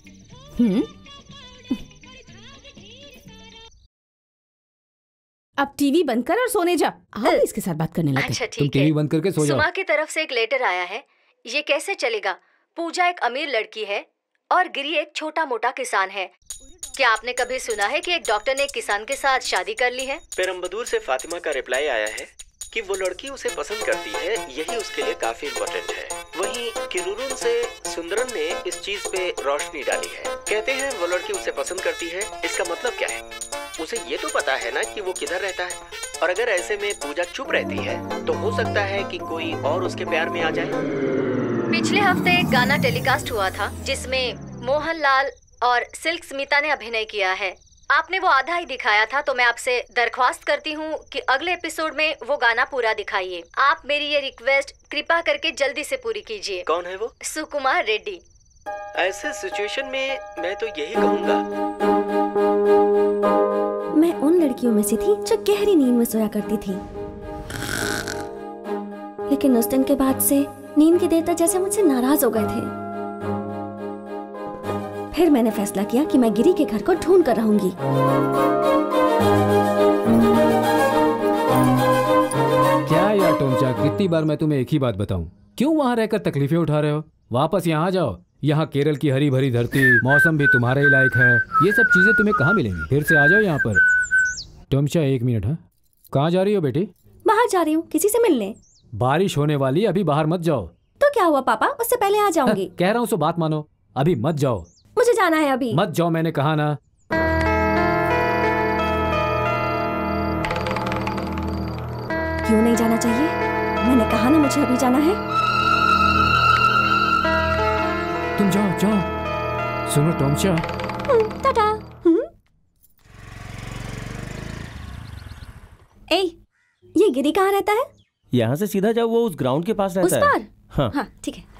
अब टीवी बंद कर और सोने जा। हम इसके साथ बात करने लगे। अच्छा तुम ठीक टीवी है। बंद करके सो जाओ। सुमा की तरफ से एक लेटर आया है। ये कैसे चलेगा? पूजा एक अमीर लड़की है और गिरी एक छोटा मोटा किसान है। क्या आपने कभी सुना है कि एक डॉक्टर ने एक किसान के साथ शादी कर ली है? पेरम्बदूर से फातिमा का रिप्लाई आया है कि वो लड़की उसे पसंद करती है, यही उसके लिए काफी इम्पोर्टेंट है। वहीं किरुरुन से सुंदरन ने इस चीज पे रोशनी डाली है। कहते हैं वो लड़की उसे पसंद करती है। इसका मतलब क्या है? उसे ये तो पता है ना कि वो किधर रहता है, और अगर ऐसे में पूजा चुप रहती है तो हो सकता है कि कोई और उसके प्यार में आ जाए। पिछले हफ्ते एक गाना टेलीकास्ट हुआ था जिसमें मोहनलाल और सिल्क स्मिता ने अभिनय किया है। आपने वो आधा ही दिखाया था, तो मैं आपसे दरख्वास्त करती हूँ कि अगले एपिसोड में वो गाना पूरा दिखाइए। आप मेरी ये रिक्वेस्ट कृपा करके जल्दी से पूरी कीजिए। कौन है वो? सुकुमार रेड्डी। ऐसे सिचुएशन में मैं तो यही कहूँगा। मैं उन लड़कियों में से थी जो गहरी नींद में सोया करती थी, लेकिन उस दिन के बाद से नींद के देवता जैसे मुझसे नाराज हो गए थे। फिर मैंने फैसला किया कि मैं गिरी के घर को ढूंढ कर रहूंगी। क्या यार टोमचा, कितनी बार मैं तुम्हें एक ही बात बताऊं? क्यों वहाँ रहकर तकलीफें उठा रहे हो? वापस यहाँ जाओ। यहाँ केरल की हरी भरी धरती, मौसम भी तुम्हारे ही लायक है। ये सब चीजें तुम्हें कहाँ मिलेंगी? फिर से आ जाओ यहाँ पर। टोमचा 1 मिनट। हाँ, कहाँ जा रही हो बेटी? बाहर जा रही हूँ, किसी से मिलने। बारिश होने वाली, अभी बाहर मत जाओ। तो क्या हुआ पापा, उससे पहले आ जाऊंगी। कह रहा हूँ सो बात मानो, अभी मत जाओ। मुझे जाना है अभी। मत जाओ, मैंने कहा ना। क्यों नहीं जाना चाहिए? मैंने कहा ना मुझे अभी जाना है। तुम जाओ जाओ। सुनो टोमचा। टाटा। ए, ये गिरी कहाँ रहता है? यहाँ से सीधा जाओ, वो उस ग्राउंड के पास रहता है। उस पार? हाँ हाँ ठीक है।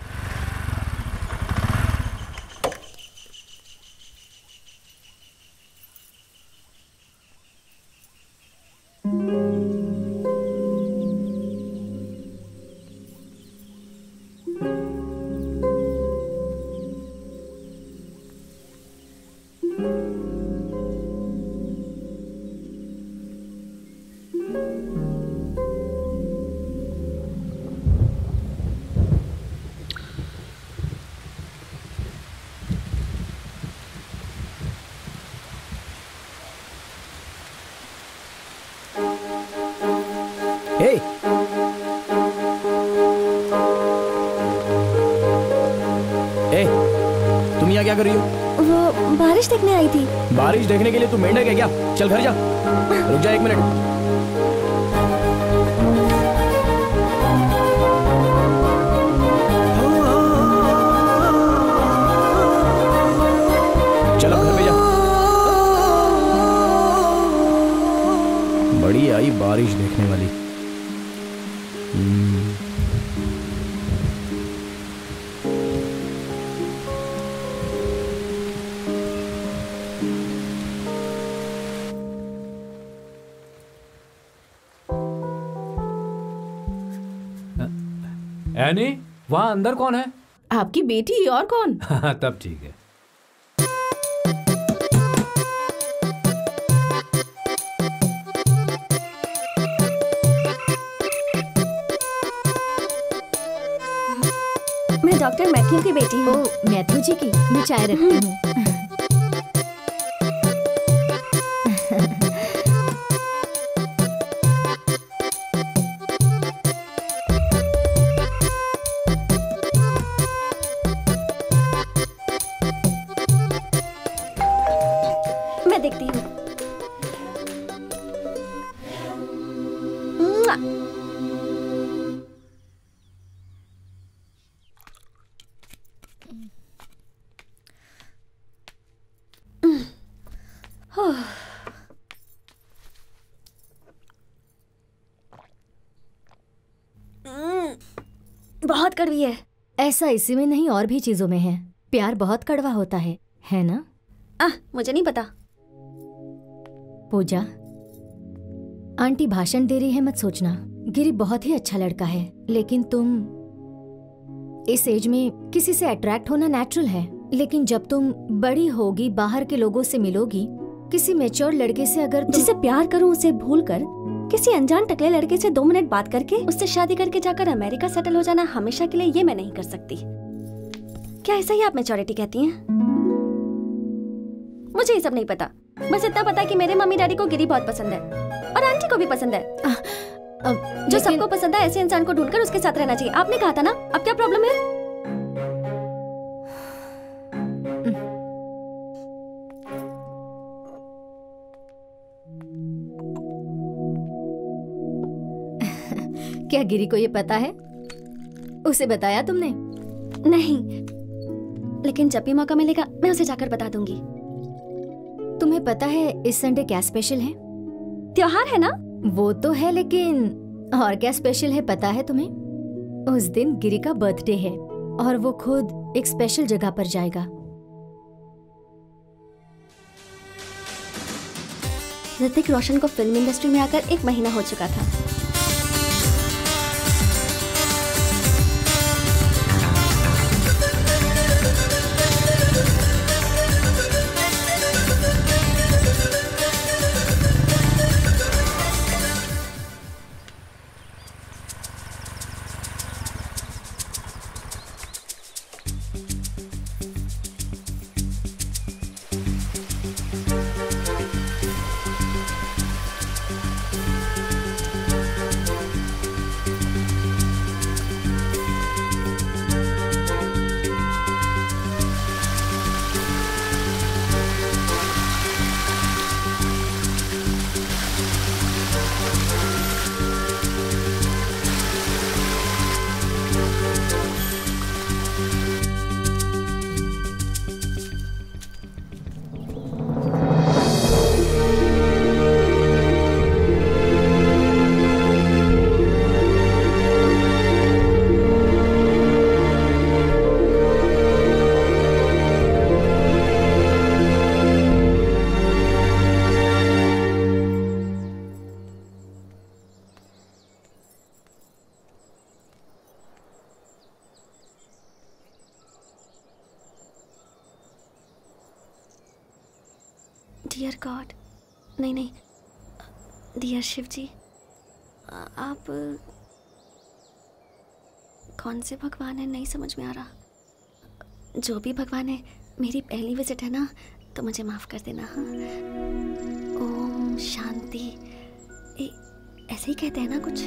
तुम यहाँ क्या कर रही हो? वो बारिश देखने आई थी। बारिश देखने के लिए तू मेंढक है क्या? चल घर जा। रुक जा 1 मिनट। चल अब घर पे जा। बड़ी आई बारिश देखने वाली। एनी, वहाँ अंदर कौन है? आपकी बेटी, और कौन? तब ठीक है। मैं डॉक्टर मैथ्यू की बेटी हूँ। मैथ्यू जी की? मैं चाय रखती हूँ। बहुत कड़वी है। ऐसा इसी में नहीं और भी चीजों में है। प्यार बहुत कड़वा होता है ना? मुझे नहीं पता। पूजा, आंटी भाषण दे रही है, मत सोचना। गिरी बहुत ही अच्छा लड़का है, लेकिन तुम इस एज में किसी से अट्रैक्ट होना नेचुरल है, लेकिन जब तुम बड़ी होगी, बाहर के लोगों से मिलोगी, किसी मैच्योर लड़के से अगर जिसे प्यार करूं उसे भूल कर किसी अनजान टकले लड़के से 2 मिनट बात करके उससे शादी करके जाकर अमेरिका सेटल हो जाना हमेशा के लिए, ये मैं नहीं कर सकती। क्या ऐसा ही आप मैच्योरिटी कहती हैं? मुझे ये सब नहीं पता। बस इतना पता है कि मेरे मम्मी डैडी को गिरी बहुत पसंद है और आंटी को भी पसंद है। जो सबको पसंद है ऐसे इंसान को ढूंढकर उसके साथ रहना चाहिए। आपने कहा था ना, अब क्या प्रॉब्लम है? क्या गिरी को ये पता है? उसे बताया तुमने? नहीं, लेकिन जब भी मौका मिलेगा मैं उसे जाकर बता दूंगी। तुम्हें पता है इस संडे क्या स्पेशल है? त्योहार है ना? वो तो है, लेकिन और क्या स्पेशल है पता है तुम्हें? उस दिन गिरी का बर्थडे है और वो खुद एक स्पेशल जगह पर जाएगा। ऋतिक रोशन को फिल्म इंडस्ट्री में आकर 1 महीना हो चुका था। डियर गॉड, नहीं, डियर शिव जी, आप कौन से भगवान हैं नहीं समझ में आ रहा। जो भी भगवान है, मेरी पहली विजिट है ना, तो मुझे माफ कर देना। हाँ, ओम शांति, ऐसे ही कहते हैं ना कुछ।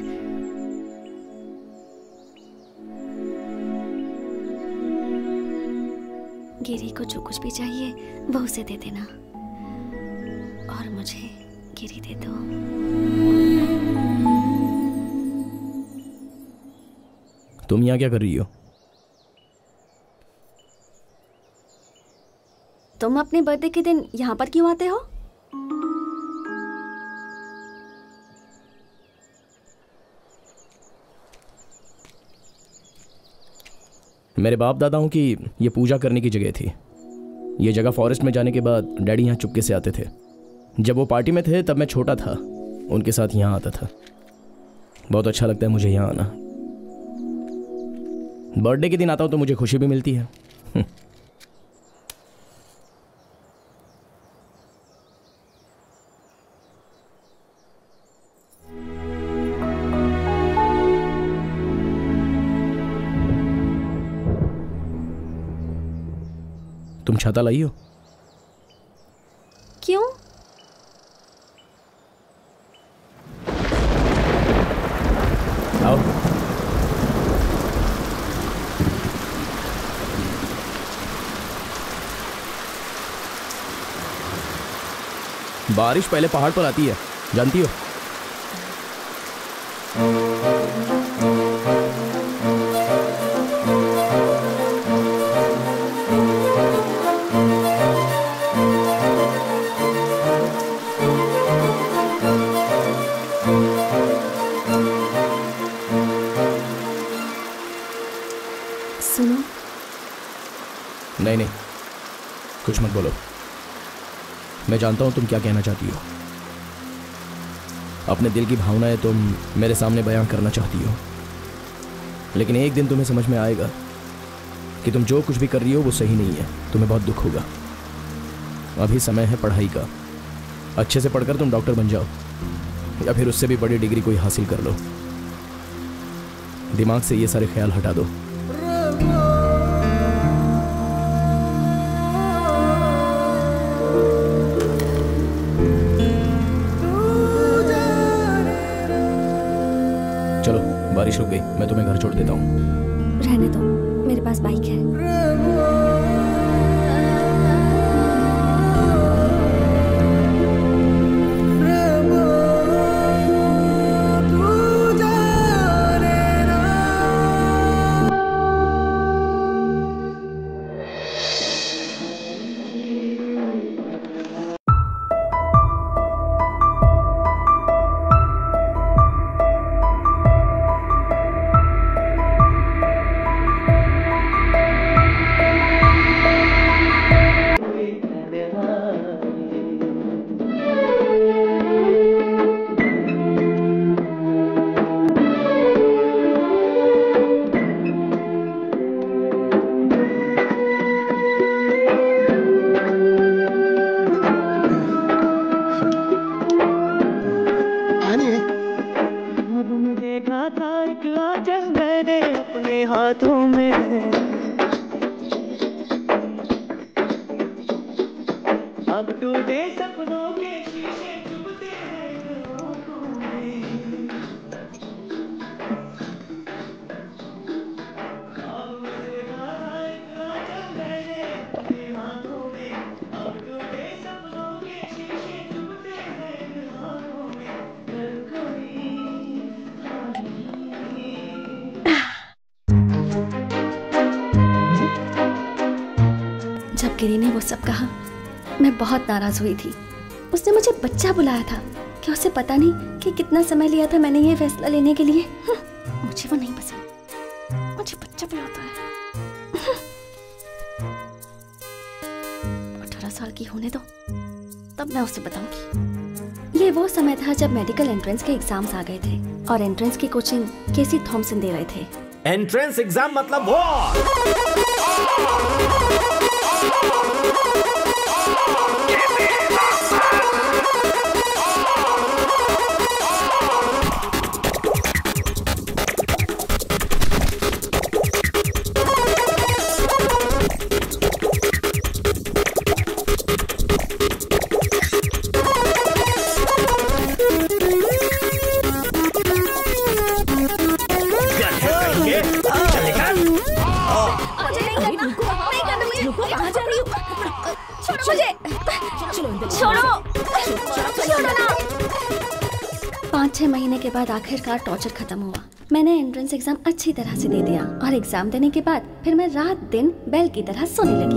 गिरी को जो कुछ भी चाहिए वो उसे दे देना और मुझे गिरी दे दो। तुम यहाँ क्या कर रही हो? तुम अपने बर्थडे के दिन यहाँ पर क्यों आते हो? मेरे बाप दादाओं की ये पूजा करने की जगह थी। ये जगह फॉरेस्ट में जाने के बाद डैडी यहाँ चुपके से आते थे। जब वो पार्टी में थे तब मैं छोटा था, उनके साथ यहाँ आता था। बहुत अच्छा लगता है मुझे यहाँ आना। बर्थडे के दिन आता हूँ तो मुझे खुशी भी मिलती है। तुम छाता लाई हो? क्यों? आओ। बारिश पहले पहाड़ पर आती है, जानती हो? नहीं नहीं, कुछ मत बोलो। मैं जानता हूं तुम क्या कहना चाहती हो। अपने दिल की भावनाएं तुम मेरे सामने बयां करना चाहती हो, लेकिन एक दिन तुम्हें समझ में आएगा कि तुम जो कुछ भी कर रही हो वो सही नहीं है। तुम्हें बहुत दुख होगा। अभी समय है पढ़ाई का। अच्छे से पढ़कर तुम डॉक्टर बन जाओ, या फिर उससे भी बड़ी डिग्री कोई हासिल कर लो। दिमाग से ये सारे ख्याल हटा दो। चलो, बारिश रुक गई, मैं तुम्हें घर छोड़ देता हूँ। रहने दो, मेरे पास बाइक है। गिरी ने वो सब कहा, मैं बहुत नाराज हुई थी। उसने मुझे बच्चा बुलाया था। क्या उसे पता नहीं कि कितना समय लिया था मैंने ये फैसला लेने के लिए? मुझे वो नहीं पसंद। मुझे बच्चा बुलाता है। 18 साल की होने दो, तब मैं उसे बताऊंगी। ये वो समय था जब मेडिकल एंट्रेंस के एग्जाम्स आ गए थे और एंट्रेंस की कोचिंग केसी थॉमसन दे रहे थे। एंट्रेंस एग्जाम मतलब वो। महीने के बाद आखिरकार टॉर्चर खत्म हुआ। मैंने एंट्रेंस एग्जाम अच्छी तरह से दे दिया और एग्जाम देने के बाद फिर मैं रात दिन बैल की तरह सोने लगी।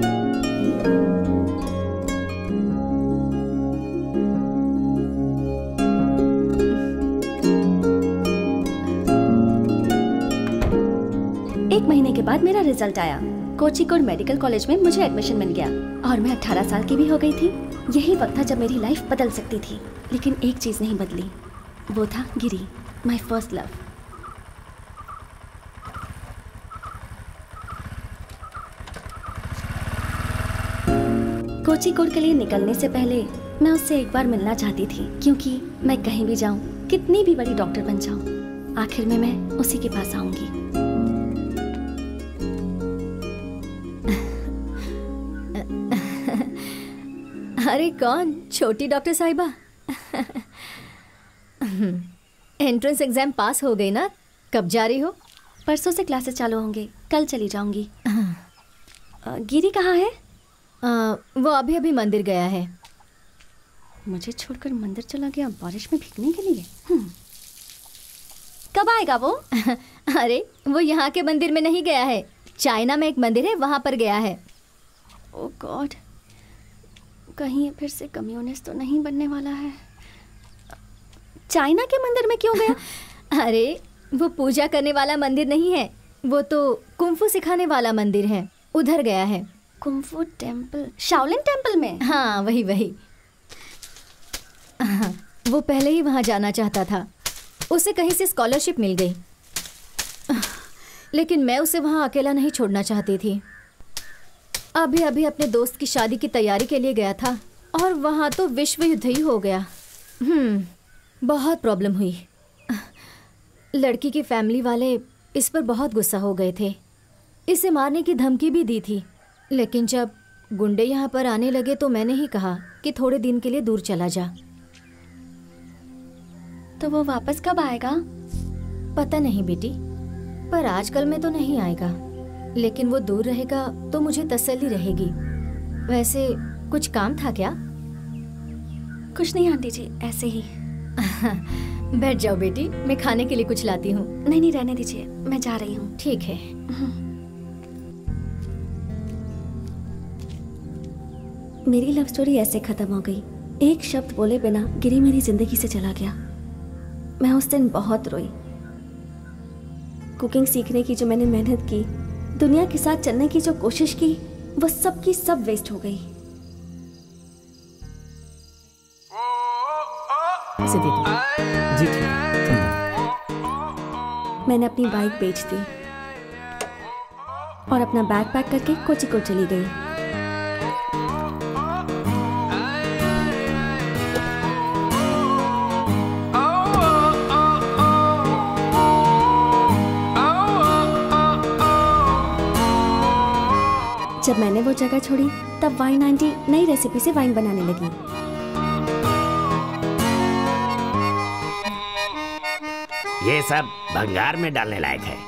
एक महीने के बाद मेरा रिजल्ट आया। कोचिकोड मेडिकल कॉलेज में मुझे एडमिशन मिल गया और मैं 18 साल की भी हो गई थी। यही वक्त था जब मेरी लाइफ बदल सकती थी, लेकिन एक चीज नहीं बदली। वो था Giri, my first love. Kozhikode के लिए निकलने से पहले मैं उससे एक बार मिलना चाहती थी, क्योंकि मैं कहीं भी जाऊं, कितनी भी बड़ी डॉक्टर बन जाऊं, आखिर में मैं उसी के पास आऊंगी। अरे कौन? छोटी डॉक्टर साहिबा। एंट्रेंस एग्जाम पास हो गई ना? कब जा रही हो? परसों से क्लासेस चालू होंगे, कल चली जाऊंगी। गिरी कहाँ है? वो अभी अभी मंदिर गया है। मुझे छोड़कर मंदिर चला गया बारिश में भीगने के लिए। कब आएगा वो? अरे वो यहाँ के मंदिर में नहीं गया है, चाइना में एक मंदिर है वहाँ पर गया है। ओह गॉड, कहीं फिर से कम्युनिस्ट तो नहीं बनने वाला है। चाइना के मंदिर में क्यों गया? अरे वो पूजा करने वाला मंदिर नहीं है, वो तो कुंफू सिखाने वाला मंदिर है। उधर गया है। कुंफू टेम्पल, शाओलिन टेम्पल में? हाँ वही वही। हाँ, वो पहले ही वहाँ जाना चाहता था। उसे कहीं से स्कॉलरशिप मिल गई, लेकिन मैं उसे वहाँ अकेला नहीं छोड़ना चाहती थी। अभी अभी अपने दोस्त की शादी की तैयारी के लिए गया था और वहाँ तो विश्व युद्ध ही हो गया। बहुत प्रॉब्लम हुई। लड़की की फैमिली वाले इस पर बहुत गुस्सा हो गए थे, इसे मारने की धमकी भी दी थी। लेकिन जब गुंडे यहाँ पर आने लगे तो मैंने ही कहा कि थोड़े दिन के लिए दूर चला जा। तो वो वापस कब आएगा? पता नहीं बेटी, पर आजकल में तो नहीं आएगा, लेकिन वो दूर रहेगा तो मुझे तसल्ली रहेगी। वैसे कुछ काम था क्या? कुछ नहीं आंटी जी, ऐसे ही। बैठ जाओ बेटी, मैं खाने के लिए कुछ लाती हूँ। नहीं नहीं, रहने दीजिए, मैं जा रही हूँ। ठीक है। मेरी लव स्टोरी ऐसे खत्म हो गई। एक शब्द बोले बिना गिरी मेरी जिंदगी से चला गया। मैं उस दिन बहुत रोई। कुकिंग सीखने की जो मैंने मेहनत की, दुनिया के साथ चलने की जो कोशिश की, वो सब की सब वेस्ट हो गई। जी ठीक। मैंने अपनी बाइक बेच दी और अपना बैग पैक करके कोचिकोड चली गई। जब मैंने वो जगह छोड़ी तब वाइन आंटी नई रेसिपी से वाइन बनाने लगी। ये सब भंगार में डालने लायक है।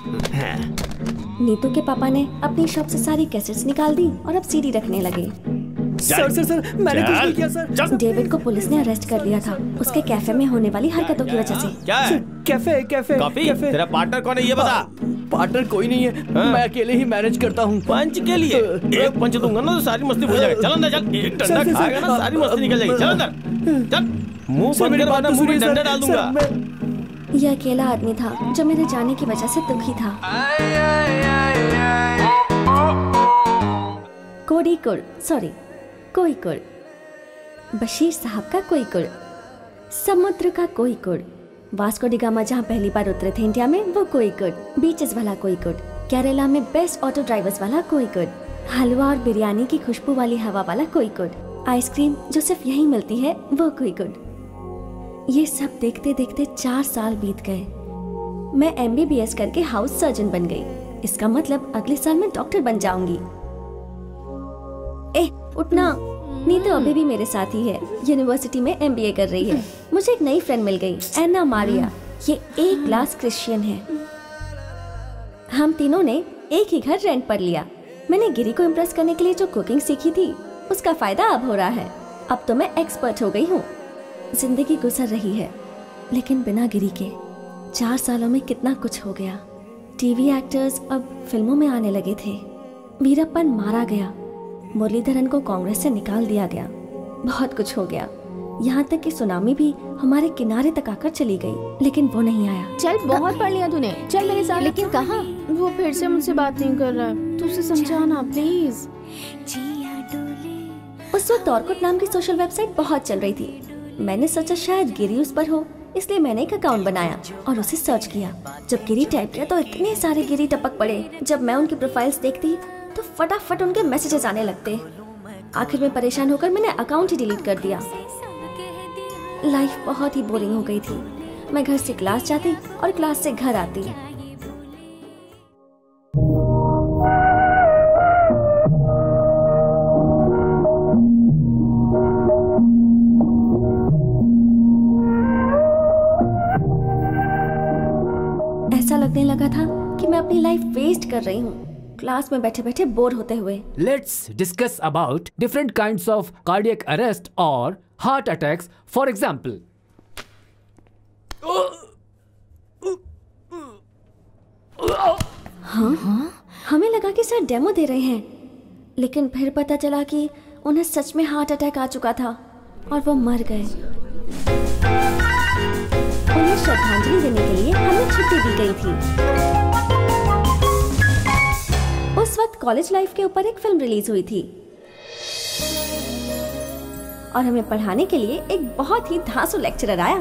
नीतू के पापा ने अपनी शॉप से सारी कैसेट्स निकाल दी और अब सीडी रखने लगे। सर मैंने कुछ नहीं किया सर। डेविड को पुलिस ने अरेस्ट कर लिया था उसके कैफे में होने वाली हरकतों की वजह से। क्या है? Cafe coffee? तेरा पार्टनर कौन है ये बता। पार्टनर कोई नहीं है, मैं अकेले ही मैनेज करता हूँ। पंच के लिए एक पंच दूंगा ना तो सारी मस्ती भूल जाएगा। चल अंदर चल, एक डंडा खाएगा ना सारी मस्ती निकल जाएगी। चल अंदर चल, मुंह बंद कर वरना मुंह में डंडा डाल दूंगा। यह अकेला आदमी था जो मेरे जाने की वजह से दुखी था। कोई कुड़, बशीर साहब का कोई कुड़, समुद्र का कोई कुड़, वास्को डी गामा जहाँ पहली बार उतरे थे इंडिया में वो कोई कुड़, बीचेस वाला कोई कुड़, केरला में बेस्ट ऑटो ड्राइवर्स वाला कोई कुड़, हलवा और बिरयानी की खुशबू वाली हवा वाला कोई कुड़, आइसक्रीम जो सिर्फ यहीं मिलती है वो कोई कुड़। ये सब देखते देखते 4 साल बीत गए। मैं MBBS करके हाउस सर्जन बन गई। इसका मतलब अगले साल मैं डॉक्टर बन जाऊंगी। उठना, नीतू अभी भी मेरे साथ ही है, यूनिवर्सिटी में MBA कर रही है। मुझे एक नई फ्रेंड मिल गई, एना मारिया। ये A क्लास क्रिश्चियन है। हम तीनों ने एक ही घर रेंट पर लिया। मैंने गिरी को इम्प्रेस करने के लिए जो कुकिंग सीखी थी उसका फायदा अब हो रहा है। अब तो मैं एक्सपर्ट हो गई हूँ। जिंदगी गुजर रही है, लेकिन बिना गिरी के 4 सालों में कितना कुछ हो गया। टीवी एक्टर्स अब फिल्मों में आने लगे थे। वीरप्पन मारा गया, मुरलीधरन को कांग्रेस से निकाल दिया गया। बहुत कुछ हो गया, यहाँ तक कि सुनामी भी हमारे किनारे तक आकर चली गई, लेकिन वो नहीं आया। चल, बहुत पढ़ लिया तूने, चल मेरे साथ। लेकिन कहाँ? वो फिर से मुझसे बात नहीं कर रहा है, तू उसे समझाना प्लीज। उस वक्त ऑर्कुट नाम की सोशल वेबसाइट बहुत चल रही थी। मैंने सोचा शायद गिरी उस पर हो, इसलिए मैंने एक अकाउंट बनाया और उसे सर्च किया। जब गिरी टाइप किया तो इतने सारे गिरी टपक पड़े। जब मैं उनकी प्रोफाइल्स देखती तो फटाफट उनके मैसेजेस आने लगते। आखिर में परेशान होकर मैंने अकाउंट ही डिलीट कर दिया। लाइफ बहुत ही बोरिंग हो गई थी। मैं घर से क्लास जाती और क्लास से घर आती। ऐसा लगने लगा था कि मैं अपनी लाइफ वेस्ट कर रही हूँ, क्लास में बैठे बैठे बोर होते हुए। Let's discuss about different kinds of cardiac arrest or heart attacks, for example. हाँ? हमें लगा कि सर डेमो दे रहे हैं, लेकिन फिर पता चला कि उन्हें सच में हार्ट अटैक आ चुका था और वो मर गए। उन्हें श्रद्धांजलि देने के लिए हमें छुट्टी दी गई थी। उस वक्त कॉलेज लाइफ के ऊपर एक फिल्म रिलीज हुई थी और हमें पढ़ाने के लिए एक बहुत ही धांसू लेक्चरर आया।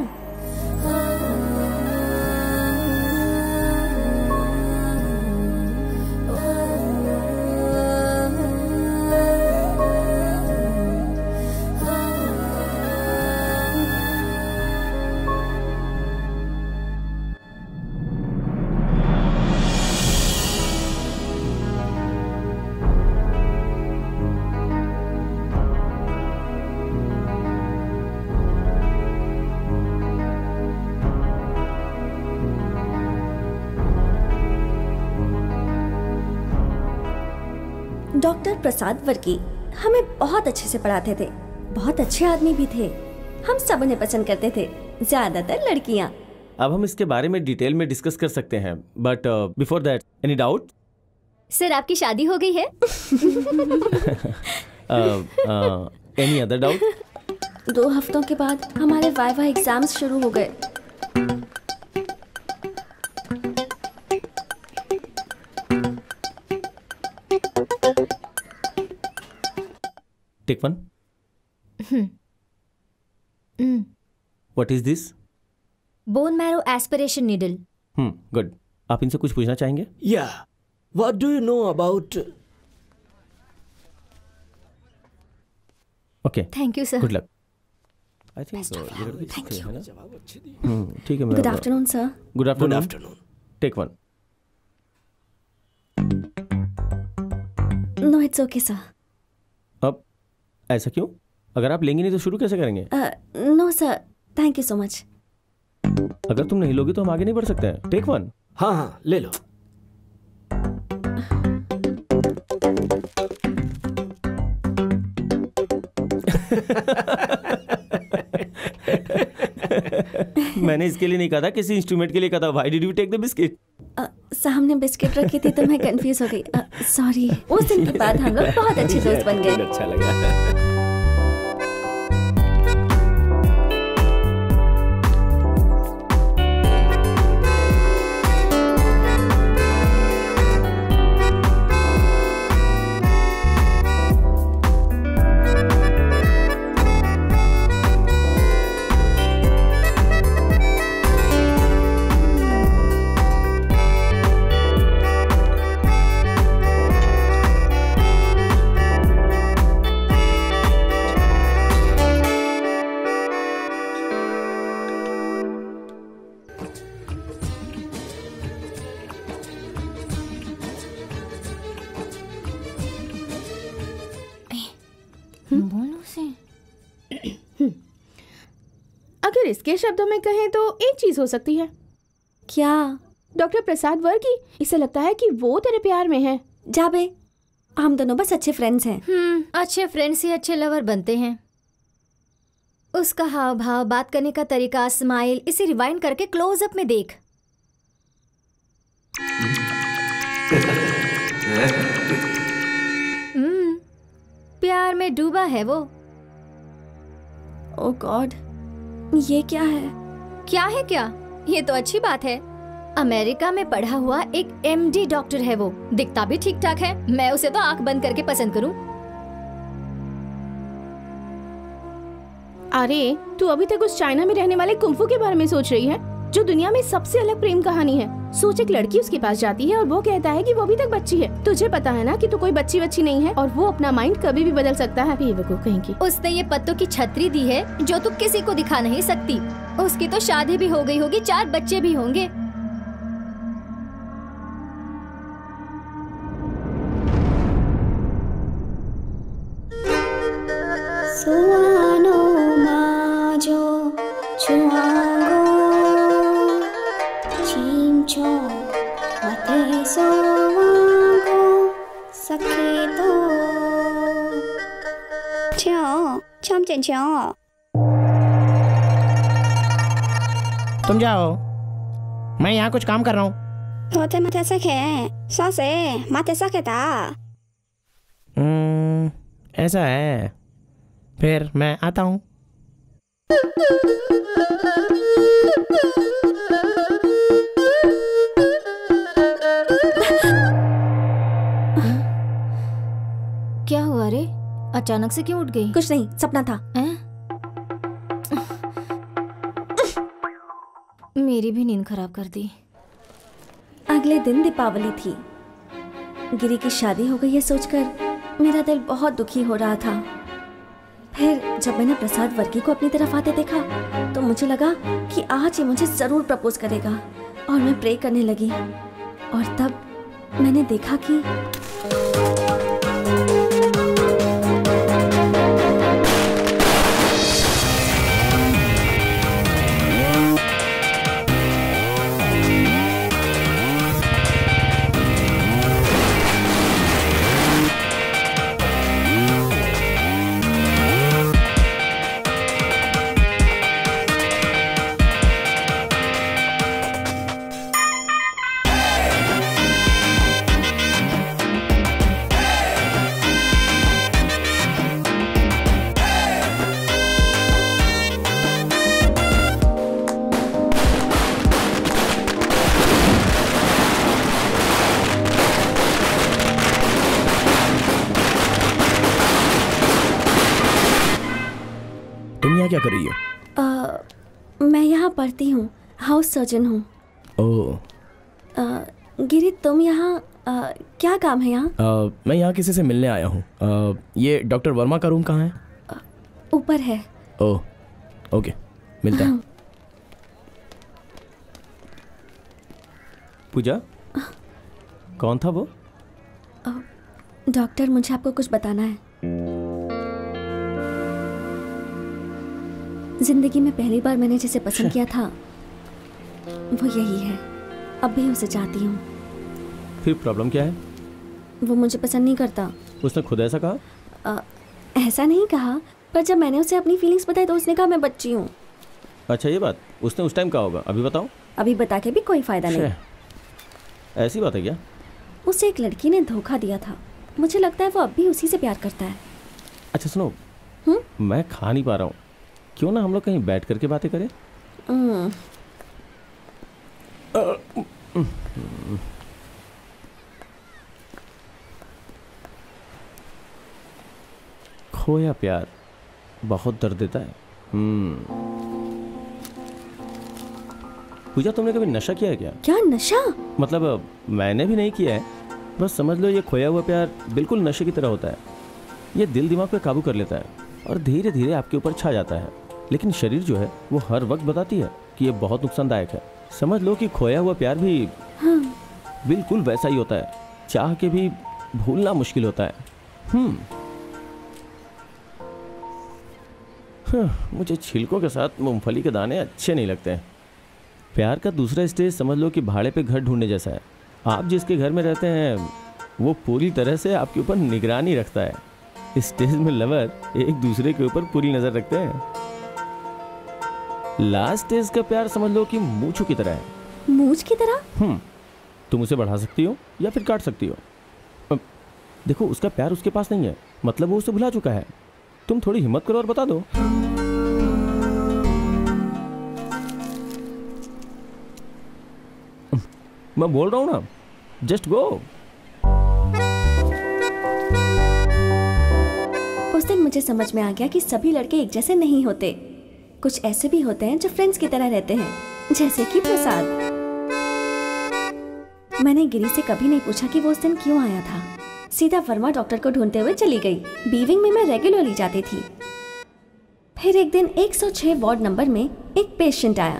डॉक्टर प्रसाद वर्गी हमें बहुत अच्छे से पढ़ाते थे, बहुत अच्छे आदमी भी थे। हम सब उन्हें पसंद करते थे, ज्यादातर लड़कियां। अब हम इसके बारे में डिटेल में डिस्कस कर सकते हैं, but before that any doubt? Sir आपकी शादी हो गई है? Any other doubt? 2 हफ्तों के बाद हमारे वाइवा एग्जाम्स शुरू हो गए। Take one. What is this? Bone marrow aspiration needle. Good. आप इनसे कुछ पूछना चाहेंगे? Yeah. What do you know about? Okay. Thank you, sir. Good luck. I think so. Thank you. ठीक है ma'am. Good afternoon, sir. Good afternoon. Good afternoon. Take one. No, it's okay, sir. अब ऐसा क्यों? अगर आप लेंगे नहीं तो शुरू कैसे करेंगे? No, sir. Thank you so much. अगर तुम नहीं लोगे तो हम आगे नहीं बढ़ सकते हैं. Take one. हाँ हाँ ले लो. मैंने इसके लिए नहीं कहा था, किसी इंस्ट्रूमेंट के लिए कहा था. Why did you take the biscuit? सामने बिस्किट रखी थी तो मैं कंफ्यूज हो गई. सॉरी. उस दिन के बाद हम लोग बहुत अच्छे दोस्त बन गए. अच्छा लगा. अगर इसके शब्दों में कहें तो एक चीज हो सकती है. क्या? डॉक्टर प्रसाद वर्गी, इसे लगता है कि वो तेरे प्यार में है. जाबे, हम दोनों बस अच्छे फ्रेंड्स हैं. अच्छे फ्रेंड्स ही अच्छे लवर बनते हैं. उसका हाव भाव, बात करने का तरीका, स्माइल, इसे रिवाइंड करके क्लोज अप में देख. प्यार में डूबा है वो. ओह गॉड, ये क्या है? क्या है क्या? ये तो अच्छी बात है. अमेरिका में पढ़ा हुआ एक MD डॉक्टर है वो. दिखता भी ठीक ठाक है. मैं उसे तो आंख बंद करके पसंद करूं. अरे तू अभी तक उस चाइना में रहने वाले कुंफू के बारे में सोच रही है, जो दुनिया में सबसे अलग प्रेम कहानी है. सोच, एक लड़की उसके पास जाती है और वो कहता है कि वो अभी तक बच्ची है. तुझे पता है ना कि तू कोई बच्ची नहीं है और वो अपना माइंड कभी भी बदल सकता है. बेवकूफ कहीं की. उसने ये पत्तों की छतरी दी है जो तू किसी को दिखा नहीं सकती. उसकी तो शादी भी हो गई होगी, 4 बच्चे भी होंगे. तुम जाओ, मैं यहाँ कुछ काम कर रहा हूँ. ऐसा है, फिर मैं आता हूँ. अचानक से क्यों उठ गई? कुछ नहीं, सपना था। मेरी भी नींद खराब कर दी। अगले दिन दीपावली थी। गिरी की शादी हो गई है सोचकर मेरा दिल बहुत दुखी हो रहा था। फिर जब मैंने प्रसाद वर्गी को अपनी तरफ आते देखा तो मुझे लगा कि आज ये मुझे जरूर प्रपोज करेगा और मैं प्रे करने लगी। और तब मैंने देखा कि क्या कर रही हो? मैं यहाँ पढ़ती हूँ, हाउस सर्जन हूँ। ओह। गिरी तुम यहाँ क्या काम है यहाँ? मैं यहाँ किसी से मिलने आया हूँ। ये डॉक्टर वर्मा का रूम कहाँ है? ऊपर है। ओह ओके, मिलता है। पूजा, कौन था वो? डॉक्टर, मुझे आपको कुछ बताना है। जिंदगी में पहली बार मैंने जिसे पसंद किया था वो यही है। अब भी उसे चाहती हूँ। फिर प्रॉब्लम क्या है? वो मुझे पसंद नहीं करता। उसने खुद ऐसा कहा? ऐसा नहीं कहा, पर जब मैंने उसे अपनी फीलिंग्स बताई तो उसने कहा मैं बच्ची हूँ। अच्छा ये बात उसने उस टाइम कहा होगा, अभी बताओ। अभी बता के भी कोई फायदा नहीं। ऐसी बात है क्या? उसे एक लड़की ने धोखा दिया था। मुझे लगता है वो अब भी उसी से प्यार करता है। अच्छा सुनो, मैं खा नहीं पा रहा हूँ, क्यों ना हम लोग कहीं बैठ करके बातें करें? खोया प्यार बहुत दर्द देता है। पूजा, तुमने कभी नशा किया है क्या? क्या नशा? मतलब मैंने भी नहीं किया है, बस समझ लो ये खोया हुआ प्यार बिल्कुल नशे की तरह होता है। ये दिल दिमाग पे काबू कर लेता है और धीरे धीरे आपके ऊपर छा जाता है, लेकिन शरीर जो है वो हर वक्त बताती है कि ये बहुत नुकसानदायक है। समझ लो कि खोया हुआ प्यार भी बिल्कुल वैसा ही होता है, चाह के भी भूलना मुश्किल होता है। मुझे छिलकों के साथ मूंगफली के दाने अच्छे नहीं लगते हैं। प्यार का दूसरा स्टेज समझ लो कि भाड़े पे घर ढूंढने जैसा है। आप जिसके घर में रहते हैं वो पूरी तरह से आपके ऊपर निगरानी रखता है। इस स्टेज में लवर एक दूसरे के ऊपर पूरी नजर रखते हैं। लास्ट स्टेज का प्यार समझ लो कि मूंछों की तरह है। मूंछ की तरह? तुम उसे बढ़ा सकती हो या फिर काट सकती हो। देखो उसका प्यार उसके पास नहीं है, मतलब वो उसे भुला चुका है। तुम थोड़ी हिम्मत करो और बता दो। मैं बोल रहा हूं ना, जस्ट गो। उस दिन मुझे समझ में आ गया कि सभी लड़के एक जैसे नहीं होते। कुछ ऐसे भी होते हैं जो फ्रेंड्स की तरह रहते हैं, जैसे कि प्रसाद। मैंने गिरी से कभी नहीं पूछा कि वो उस दिन क्यों आया था। सीधा वर्मा डॉक्टर को ढूंढते हुए चली गई। बीविंग में मैं रेगुलरली जाती थी। फिर एक दिन 106 वार्ड नंबर में एक पेशेंट आया।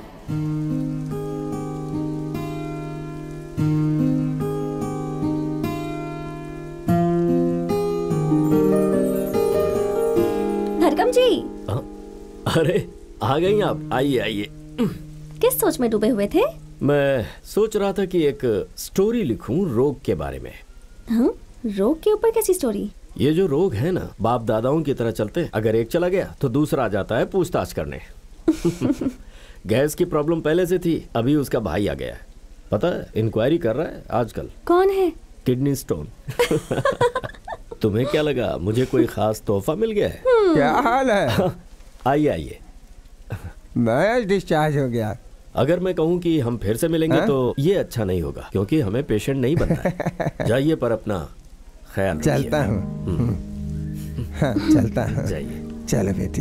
धरकम जी। अरे आ गई आप, आइए आइए। किस सोच में डूबे हुए थे? मैं सोच रहा था कि एक स्टोरी लिखूं रोग के बारे में। रोग के ऊपर कैसी स्टोरी? ये जो रोग है ना, बाप दादाओं की तरह चलते। अगर एक चला गया तो दूसरा आ जाता है पूछताछ करने। गैस की प्रॉब्लम पहले से थी, अभी उसका भाई आ गया है। पता है, इंक्वायरी कर रहा है आजकल। कौन है? Kidney stone. तुम्हें क्या लगा मुझे कोई खास तोहफा मिल गया है? क्या हाल है? आइए आइए। मैं डिस्चार्ज हो गया। अगर मैं कहूँ कि हम फिर से मिलेंगे तो ये अच्छा नहीं होगा, क्योंकि हमें पेशेंट नहीं बनना है। जाइए पर अपना ख्याल चलता हूँ। हाँ, चलता हूँ। जाइए। चलो बेटी।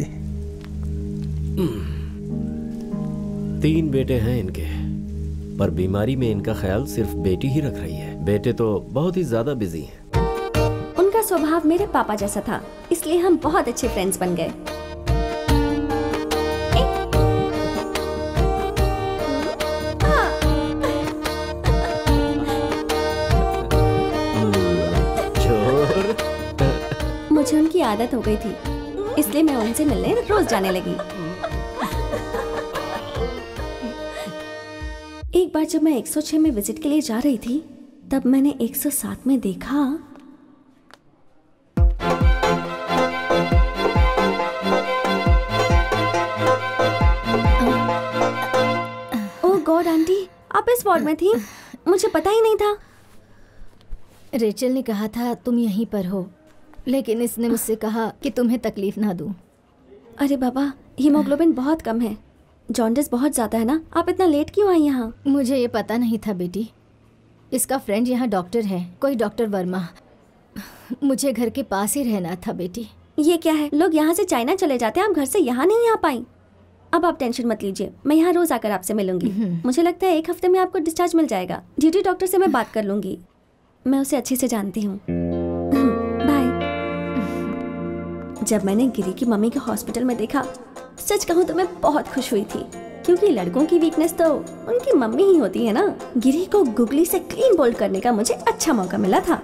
3 बेटे हैं इनके, पर बीमारी में इनका ख्याल सिर्फ बेटी ही रख रही है। बेटे तो बहुत ही ज्यादा बिजी हैं। उनका स्वभाव मेरे पापा जैसा था, इसलिए हम बहुत अच्छे फ्रेंड्स बन गए। मुझे उनकी आदत हो गई थी, इसलिए मैं उनसे मिलने रोज जाने लगी। एक बार जब मैं 106 में विजिट के लिए जा रही थी, तब मैंने 107 में देखा ओह गॉड आंटी, आप इस वार्ड में थी, मुझे पता ही नहीं था। रेचल ने कहा था तुम यहीं पर हो, लेकिन इसने मुझसे कहा कि तुम्हें तकलीफ ना दूं। अरे बाबा, हीमोग्लोबिन बहुत कम है, जॉन्डिस बहुत ज्यादा है ना। आप इतना लेट क्यों आई यहाँ? मुझे ये पता नहीं था बेटी। इसका फ्रेंड यहाँ डॉक्टर है, कोई डॉक्टर वर्मा। मुझे घर के पास ही रहना था बेटी। ये क्या है, लोग यहाँ से चाइना चले जाते हैं, आप घर से यहाँ नहीं आ पाई। अब आप टेंशन मत लीजिए, मैं यहाँ रोज आकर आपसे मिलूंगी। मुझे लगता है 1 हफ्ते में आपको डिस्चार्ज मिल जाएगा। ड्यूटी डॉक्टर से मैं बात कर लूंगी, मैं उसे अच्छे से जानती हूँ। बाय। जब मैंने गिरी की मम्मी को हॉस्पिटल में देखा, सच कहूँ तो मैं बहुत खुश हुई थी, क्योंकि लड़कों की वीकनेस तो उनकी मम्मी ही होती है ना। गिरी को गुगली से क्लीन बोल्ड करने का मुझे अच्छा मौका मिला था।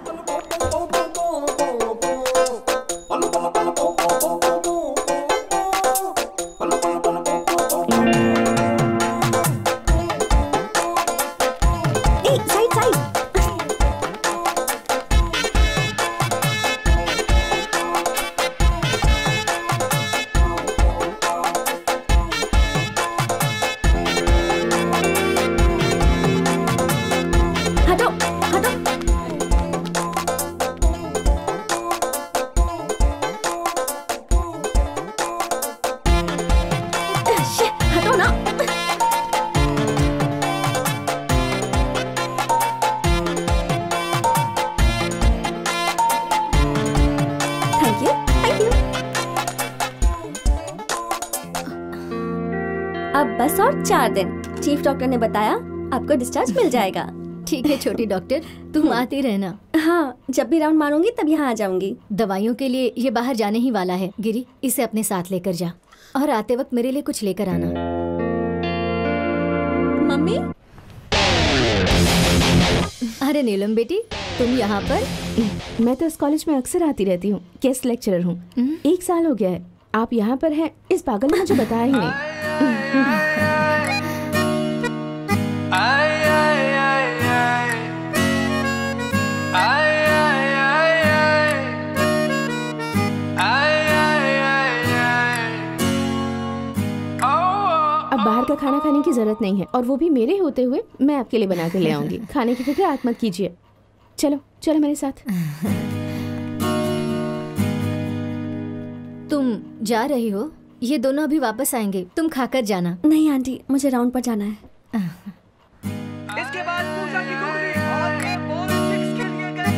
बस और 4 दिन, चीफ डॉक्टर ने बताया आपको डिस्चार्ज मिल जाएगा। ठीक है छोटी डॉक्टर, तुम आती रहना। हाँ, जब भी राउंड मारूंगी तब यहाँ आ जाऊंगी। दवाइयों के लिए ये बाहर जाने ही वाला है। गिरी, इसे अपने साथ लेकर जा, और आते वक्त मेरे लिए कुछ लेकर आना। मम्मी। अरे नीलम बेटी, तुम यहाँ पर? मैं तो इस कॉलेज में अक्सर आती रहती हूँ, गेस्ट लेक्चरर हूँ। 1 साल हो गया है। आप यहाँ पर हैं, इस पागल ने मुझे बताया ही नहीं। अब बाहर का खाना खाने की जरूरत नहीं है, और वो भी मेरे होते हुए मैं आपके लिए बना कर ले आऊंगी। खाने की फिक्र आप मत कीजिए। चलो चलो मेरे साथ। तुम जा रही हो? ये दोनों अभी वापस आएंगे, तुम खाकर जाना। नहीं आंटी, मुझे राउंड पर जाना है। इसके बाद पूजा की गुगली और ये बॉल 6 के लिए गई।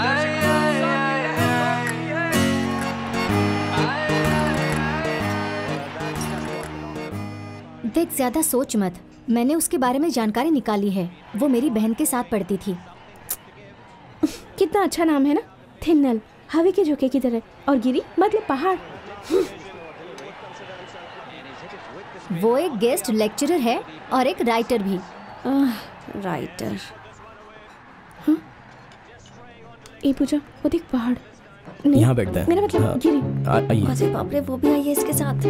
देख, ज्यादा सोच मत, मैंने उसके बारे में जानकारी निकाली है। वो मेरी बहन के साथ पढ़ती थी। कितना अच्छा नाम है ना, थिन्नल, हवा के झोंके की तरह, और गिरी मतलब पहाड़। वो एक गेस्ट लेक्चरर है और एक राइटर भी। राइटर? हाँ? ए पूजा, वो देख पहाड़। यहाँ बैठता है। मेरा मतलब गिरी। अरे बाप रे, वो भी आई है इसके साथ।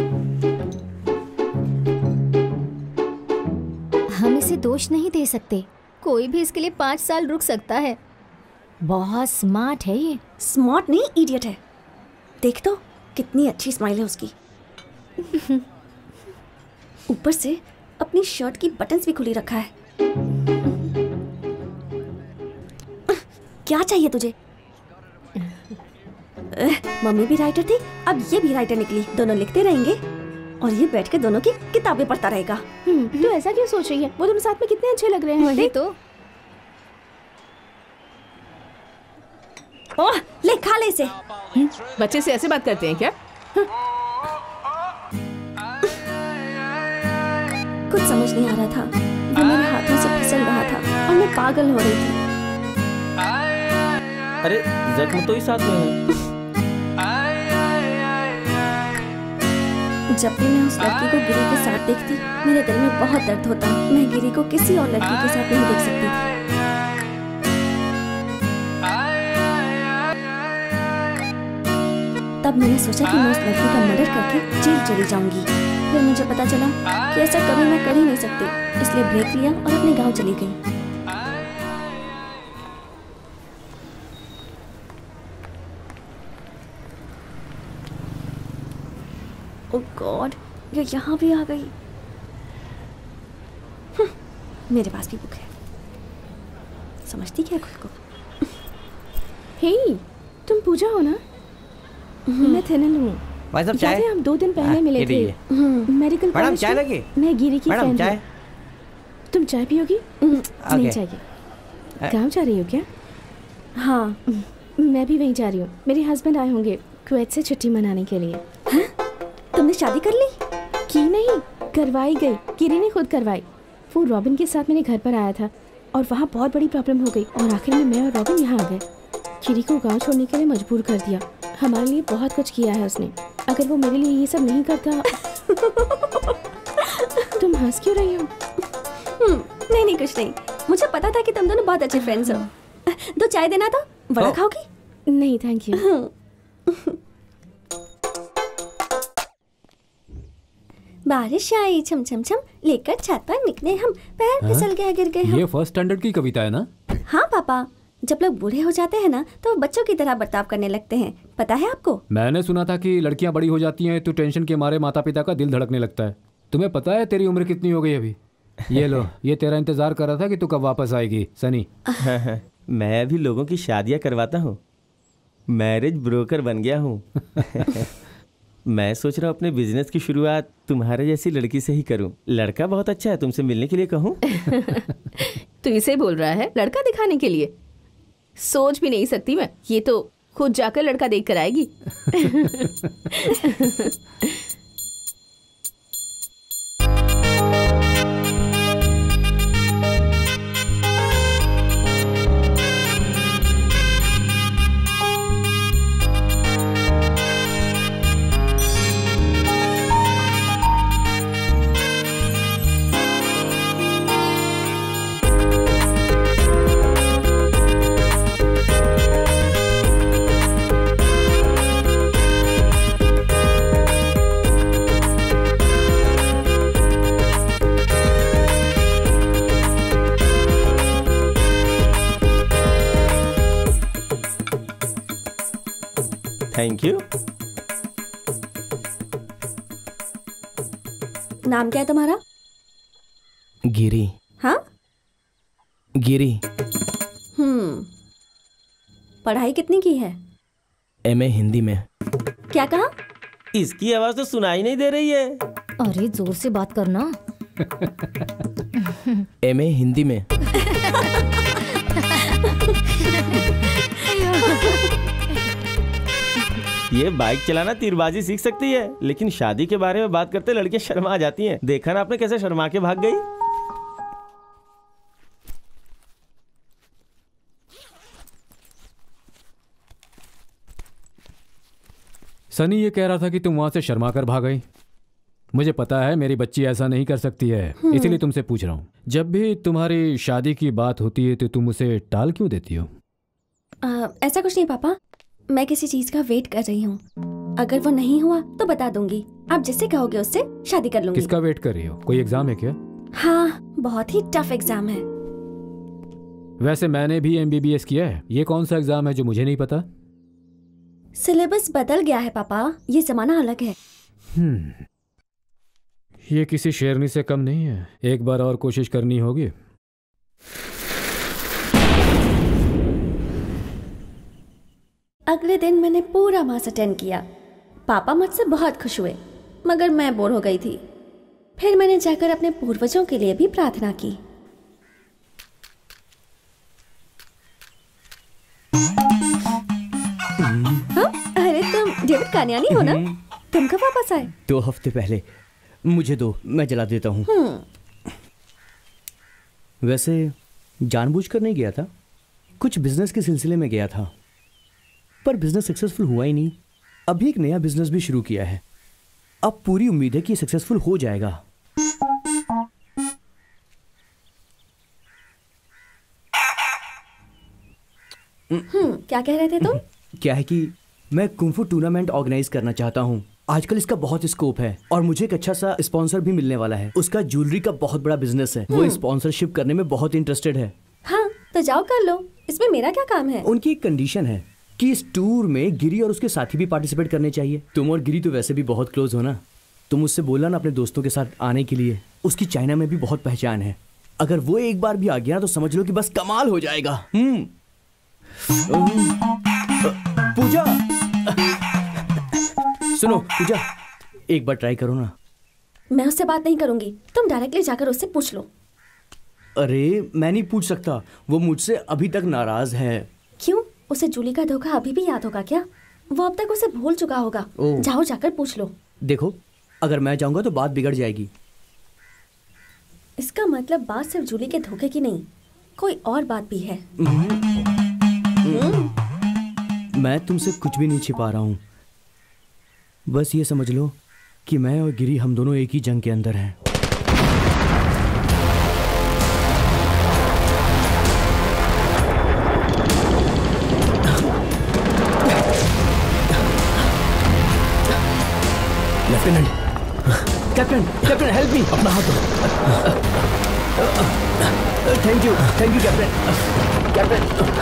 हम इसे दोष नहीं दे सकते, कोई भी इसके लिए 5 साल रुक सकता है। बहुत स्मार्ट है ये। स्मार्ट नहीं, इडियट है। देख तो कितनी अच्छी स्माइल है उसकी। ऊपर से अपनी शर्ट की बटन्स भी खुली रखा है। क्या चाहिए तुझे? मम्मी भी राइटर थी, अब ये भी राइटर निकली। दोनों लिखते रहेंगे और ये बैठ के दोनों की किताबें पढ़ता रहेगा। तो ऐसा क्यों सोच रही है? वो दोनों साथ में कितने अच्छे लग रहे हैं। वही तो। ओह, ले खा ले इसे। बच्चे से ऐसे बात करते हैं क्या? कुछ समझ नहीं आ रहा था, वो मेरे हाथों से फिसल रहा था और मैं पागल हो रही थी। अरे जख्म तो ही साथ में है। जब भी मैं उस लड़की को गिरी के साथ देखती, मेरे दिल में बहुत दर्द होता। मैं गिरी को किसी और लड़की के साथ नहीं देख सकती थी। तब मैंने सोचा कि मैं उस लड़की का मर्डर करके जेल चली जाऊंगी। फिर मुझे पता चला कि ऐसा कभी मैं कर ही नहीं सकती, इसलिए ब्रेक लिया और अपने गांव चली गई। ओह गॉड, ये यहाँ भी आ गई। मेरे पास भी बुक है, समझती क्या खुद को। हे, तुम पूजा हो ना? मैं थेनल हूँ। चाय? हम 2 दिन पहले मिले थे मेडिकल कॉलेज चाय लगी? मैं गिरी की फ्रेंड चाय? हूँ। तुम चाय पियोगी? नहीं चाहिए। गाँव जा रही हो क्या? हाँ, मैं भी वहीं जा रही हूँ। मेरे हस्बैंड आए होंगे कुवैत से छुट्टी मनाने के लिए। तुमने शादी कर ली? की नहीं, करवाई गई। गिरी ने खुद करवाई। वो रॉबिन के साथ मेरे घर पर आया था और वहाँ बहुत बड़ी प्रॉब्लम हो गई और आखिर में मैं और रॉबिन यहाँ आ गए। गिरी को गांव छोड़ने के लिए मजबूर कर दिया। हमारे लिए बहुत कुछ किया है उसने। अगर वो मेरे लिए ये सब नहीं करता। तुम हंस क्यों रही हो? नहीं कुछ नहीं। मुझे पता था कि तुम दोनों बहुत अच्छे फ्रेंड्स हो। 2 चाय देना तो। बड़ा खाओगी? नहीं थैंक यू। बारिश आई छम छम छम, लेकर छत पर निकले हम, पैर फिसल गया गिर गए हम। ये फर्स्ट स्टैंडर्ड की कविता है ना? हाँ पापा, जब लोग बूढ़े हो जाते हैं ना तो बच्चों की तरह बर्ताव करने लगते हैं। पता है आपको? मैंने सुना था कि लड़कियां बड़ी हो जाती हैं तो टेंशन के मारे माता पिता का दिल धड़कने लगता है। तुम्हें पता है तेरी उम्र कितनी हो गई अभी? ये लो, ये तेरा इंतजार कर रहा था कि तू कब वापस आएगी सनी। मैं भी लोगों की शादियां करवाता हूँ, मैरिज ब्रोकर बन गया हूँ। मैं सोच रहा हूँ अपने बिजनेस की शुरुआत तुम्हारे जैसी लड़की से ही करूँ। लड़का बहुत अच्छा है, तुमसे मिलने के लिए कहूँ? तू इसे बोल रहा है लड़का दिखाने के लिए? सोच भी नहीं सकती मैं। ये तो खुद जाकर लड़का देख कर आएगी। Thank you. नाम क्या है तुम्हारा? गिरी। हाँ, गिरी। पढ़ाई कितनी की है? MA हिंदी में। क्या कहा? इसकी आवाज तो सुनाई नहीं दे रही है। अरे जोर से बात करना। MA हिंदी में। ये बाइक चलाना तीरबाजी सीख सकती है, लेकिन शादी के बारे में बात करते लड़कियां शर्मा जाती हैं। देखा ना आपने कैसे शर्मा के भाग गई? सनी ये कह रहा था कि तुम वहां से शर्मा कर भाग गई। मुझे पता है मेरी बच्ची ऐसा नहीं कर सकती है, इसीलिए तुमसे पूछ रहा हूँ। जब भी तुम्हारी शादी की बात होती है तो तुम उसे टाल क्यों देती हो? ऐसा कुछ नहीं पापा, मैं किसी चीज का वेट कर रही हूँ। अगर वो नहीं हुआ तो बता दूंगी। आप जिससे कहोगे उससे शादी कर लूंगी। किसका वेट कर रही हो? कोई एग्जाम है क्या? हाँ, बहुत ही टफ एग्जाम है। वैसे मैंने भी MBBS किया है। ये कौन सा एग्जाम है जो मुझे नहीं पता? सिलेबस बदल गया है पापा, ये जमाना अलग है। ये किसी शेरनी से कम नहीं है। एक बार और कोशिश करनी होगी। अगले दिन मैंने पूरा मास अटेंड किया। पापा मुझसे बहुत खुश हुए, मगर मैं बोर हो गई थी। फिर मैंने जाकर अपने पूर्वजों के लिए भी प्रार्थना की। शायद कान्यानी हो ना? तुम कब वापस आए? 2 हफ्ते पहले। मुझे दो, मैं जला देता हूँ। वैसे जानबूझकर नहीं गया था, कुछ बिजनेस के सिलसिले में गया था, पर बिजनेस सक्सेसफुल हुआ ही नहीं। अभी एक नया बिजनेस भी शुरू किया है, अब पूरी उम्मीद है कि ये सक्सेसफुल हो जाएगा। क्या कह रहे थे तुम? क्या है कि मैं कुंफू टूर्नामेंट ऑर्गेनाइज करना चाहता हूँ। आजकल इसका बहुत स्कोप है और मुझे एक अच्छा सा स्पॉन्सर भी मिलने वाला है। उसका ज्वेलरी का बहुत बड़ा बिजनेस है, वो स्पॉन्सरशिप करने में बहुत इंटरेस्टेड है। हाँ तो जाओ कर लो, इसमें मेरा क्या काम है? उनकी एक कंडीशन है कि इस टूर में गिरी और उसके साथी भी पार्टिसिपेट करने चाहिए। तुम और गिरी तो वैसे भी बहुत क्लोज हो ना, तुम उससे बोला ना अपने दोस्तों के साथ आने के लिए। उसकी चाइना में भी बहुत पहचान है, अगर वो एक बार भी आ गया तो समझ लो कि बस कमाल हो जाएगा। पूजा सुनो, पूजा एक बार ट्राई करो ना। मैं उससे बात नहीं करूंगी, तुम डायरेक्टली जाकर उससे पूछ लो। अरे मैं नहीं पूछ सकता, वो मुझसे अभी तक नाराज है। क्यों? उसे जूली का धोखा अभी भी याद होगा क्या? वो अब तक उसे भूल चुका होगा। जाओ जाकर पूछ लो। देखो अगर मैं जाऊंगा तो बात बिगड़ जाएगी। इसका मतलब बात सिर्फ जूली के धोखे की नहीं, कोई और बात भी है। मैं तुमसे कुछ भी नहीं छिपा रहा हूँ, बस ये समझ लो कि मैं और गिरी हम दोनों एक ही जंग के अंदर हैं। Lieutenant, captain help me. अपना हाथ दो। Thank you captain.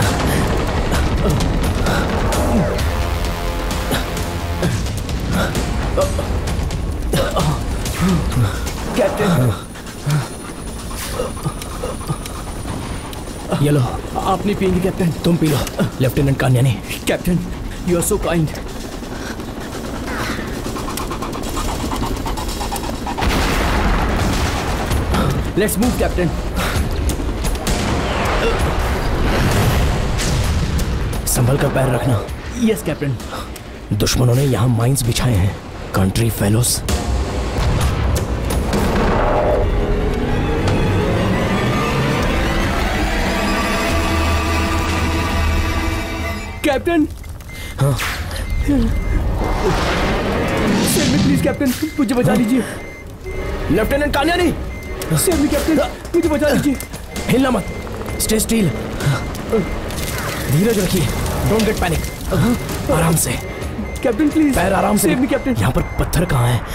ये लो। आप नहीं पिएंगे कैप्टन? तुम पी लो। लेफ्टिनेंट कान्यानी। Captain you are so kind. Let's move captain. संभल कर पैर रखना। Yes captain. दुश्मनों ने यहाँ माइंस बिछाए हैं, कंट्री फेलोस। कैप्टन। हाँ। प्लीज कैप्टन, मुझे बचा लीजिए। लेफ्टिनेंट कान्यानी, सेव मी कैप्टन, मुझे बचा लीजिए। हिलना मत, स्टे स्टिल। धीरज रखिए, डोंट गेट पैनिक। आराम से कैप्टन प्लीज। पैर आराम से। Save me captain. यहाँ पर पत्थर कहाँ है?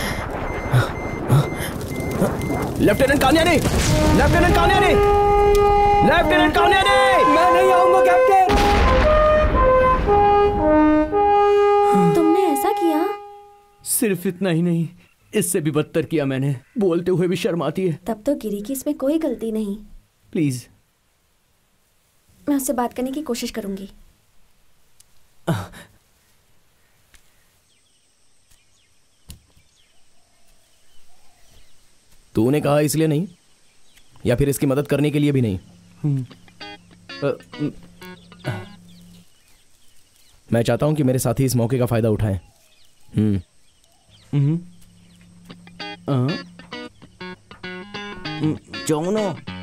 लेफ्टिनेंट कान्यानी, लेफ्टिनेंट कान्यानी, लेफ्टिनेंट कान्यानी। मैं नहीं आऊंगा कैप्टन। तुमने ऐसा किया? सिर्फ इतना ही नहीं, इससे भी बदतर किया मैंने। बोलते हुए भी शर्म आती है। तब तो गिरी की इसमें कोई गलती नहीं। प्लीज। मैं उससे बात करने की कोशिश करूंगी। तूने कहा इसलिए नहीं, या फिर इसकी मदद करने के लिए भी नहीं? मैं चाहता हूं कि मेरे साथी इस मौके का फायदा उठाएं। जाओ।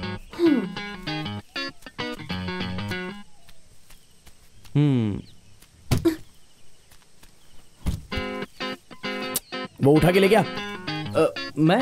वो उठा के ले गया। मैं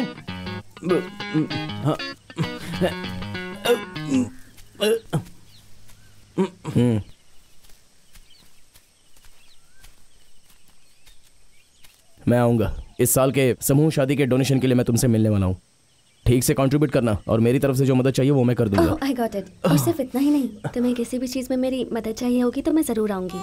मैं आऊंगा। इस साल के समूह शादी के डोनेशन के लिए मैं तुमसे मिलने वाला हूँ। ठीक से कंट्रीब्यूट करना और मेरी तरफ से जो मदद चाहिए वो मैं कर दूंगा। I got it. और सिर्फ इतना ही नहीं, तुम्हें किसी भी चीज में मेरी मदद चाहिए होगी तो मैं जरूर आऊंगी।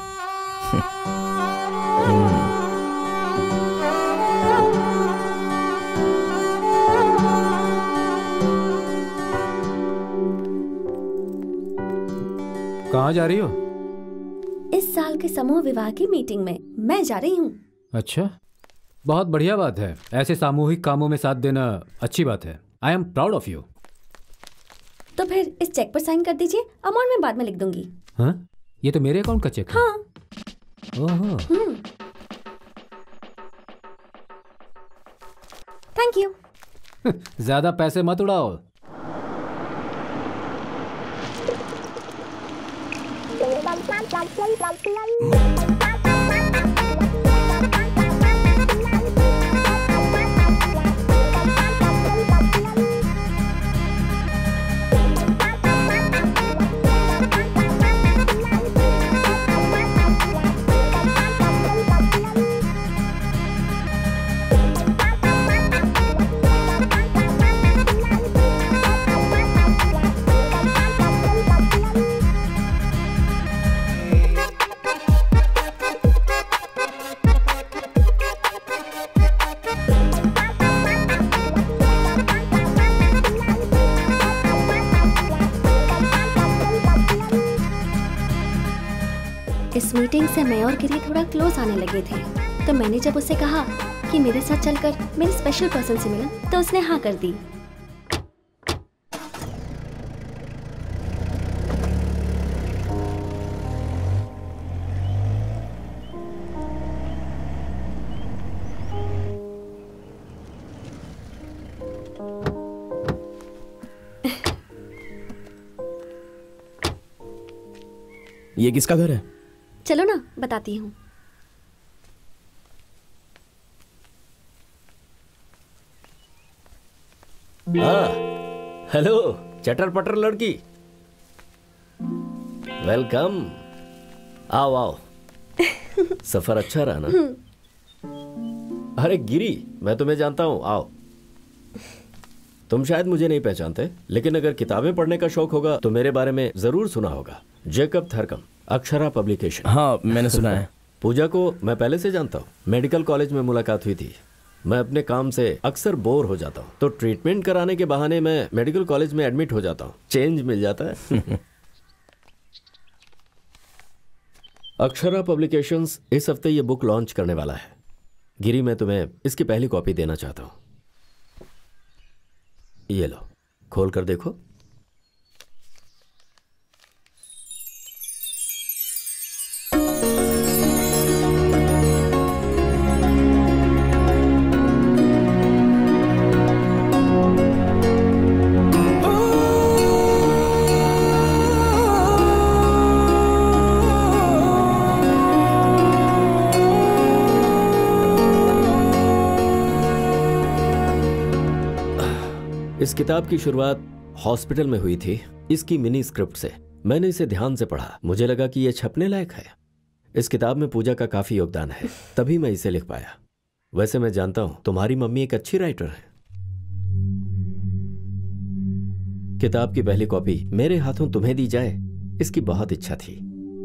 कहाँ जा रही हो? इस साल के समूह विवाह की मीटिंग में मैं जा रही हूँ। अच्छा, बहुत बढ़िया बात है। ऐसे सामूहिक कामों में साथ देना अच्छी बात है। I am proud of you. तो फिर इस चेक पर साइन कर दीजिए, अमाउंट मैं बाद में लिख दूंगी। हाँ? ये तो मेरे अकाउंट का चेक है। हाँ। ओहो। Thank you. ज्यादा पैसे मत उड़ाओ। इस मीटिंग से मैं और गिरी थोड़ा क्लोज आने लगे थे, तो मैंने जब उससे कहा कि मेरे साथ चलकर मेरे स्पेशल पर्सन से मिला, तो उसने हाँ कर दी। ये किसका घर है? चलो ना बताती हूँ। हेलो चटर पटर लड़की, वेलकम। आओ आओ। सफर अच्छा रहा ना? अरे गिरी, मैं तुम्हें जानता हूँ, आओ। तुम शायद मुझे नहीं पहचानते, लेकिन अगर किताबें पढ़ने का शौक होगा तो मेरे बारे में जरूर सुना होगा। Jacob Tharakam, Akshara publication. हाँ मैंने सुना है। पूजा को मैं पहले से जानता हूँ, मेडिकल कॉलेज में मुलाकात हुई थी। मैं अपने काम से अक्सर बोर हो जाता हूँ, तो ट्रीटमेंट कराने के बहाने मैं मेडिकल कॉलेज में एडमिट हो जाता हूँ, चेंज मिल जाता है। अक्षरा पब्लिकेशंस इस हफ्ते ये बुक लॉन्च करने वाला है। गिरी, मैं तुम्हें इसकी पहली कॉपी देना चाहता हूँ। ये लो, खोल कर देखो। इस किताब की शुरुआत हॉस्पिटल में हुई थी, इसकी मिनी स्क्रिप्ट से। मैंने इसे ध्यान से पढ़ा, मुझे लगा कि यह छपने लायक है। इस किताब में पूजा का काफी योगदान है, तभी मैं इसे लिख पाया। वैसे मैं जानता हूं तुम्हारी मम्मी एक अच्छी राइटर है। किताब की पहली कॉपी मेरे हाथों तुम्हें दी जाए, इसकी बहुत इच्छा थी।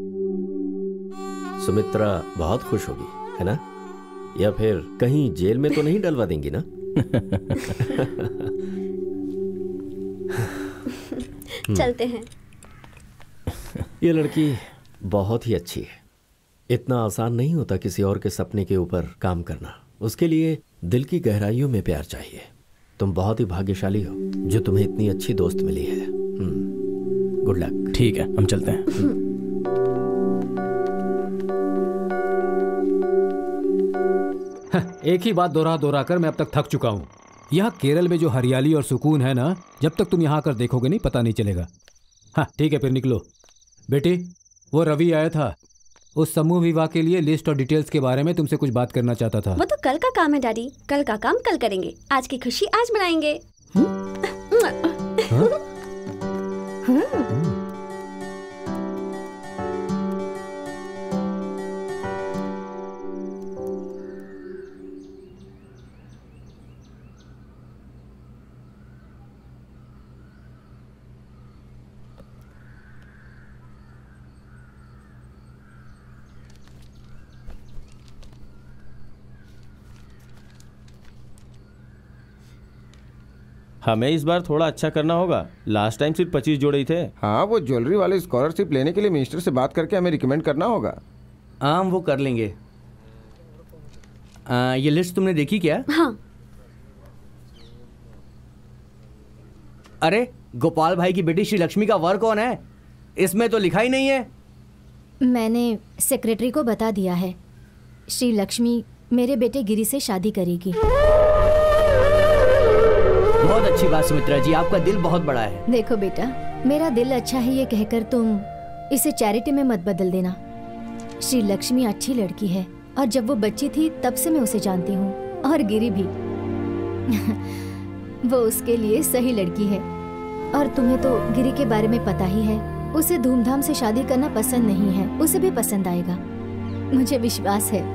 सुमित्रा बहुत खुश होगी, है ना? या फिर कहीं जेल में तो नहीं डलवा देंगी ना? चलते हैं। ये लड़की बहुत ही अच्छी है। इतना आसान नहीं होता किसी और के सपने के ऊपर काम करना। उसके लिए दिल की गहराइयों में प्यार चाहिए। तुम बहुत ही भाग्यशाली हो जो तुम्हें इतनी अच्छी दोस्त मिली है। Good luck. ठीक है, हम चलते हैं। एक ही बात दोहरा कर मैं अब तक थक चुका हूँ। यहाँ केरल में जो हरियाली और सुकून है ना, जब तक तुम यहाँ आकर देखोगे नहीं, पता नहीं चलेगा। हाँ ठीक है, फिर निकलो। बेटी, वो रवि आया था, उस समूह विवाह के लिए लिस्ट और डिटेल्स के बारे में तुमसे कुछ बात करना चाहता था। वो तो कल का काम है डैडी, कल का काम कल करेंगे। आज की खुशी आज मनाएंगे। हमें इस बार थोड़ा अच्छा करना होगा। लास्ट टाइम सिर्फ 25 जोड़े ही थे। हाँ, वो ज्वेलरी वाले स्कॉलरशिप लेने के लिए मिनिस्टर से बात करके हमें रिकमेंड करना होगा। हाँ, वो कर लेंगे। ये लिस्ट तुमने देखी क्या? हाँ। अरे गोपाल भाई की बेटी श्री लक्ष्मी का वर कौन है? इसमें तो लिखा ही नहीं है। मैंने सेक्रेटरी को बता दिया है। श्री लक्ष्मी मेरे बेटे गिरी से शादी करेगी। अच्छी बात सुमित्रा जी, आपका दिल बहुत बड़ा है। देखो बेटा, मेरा दिल अच्छा है ये कहकर तुम इसे चैरिटी में मत बदल देना। श्री लक्ष्मी अच्छी लड़की है और जब वो बच्ची थी तब से मैं उसे जानती हूँ, और गिरी भी वो उसके लिए सही लड़की है। और तुम्हें तो गिरी के बारे में पता ही है, उसे धूमधाम से शादी करना पसंद नहीं है, उसे भी पसंद आएगा, मुझे विश्वास है।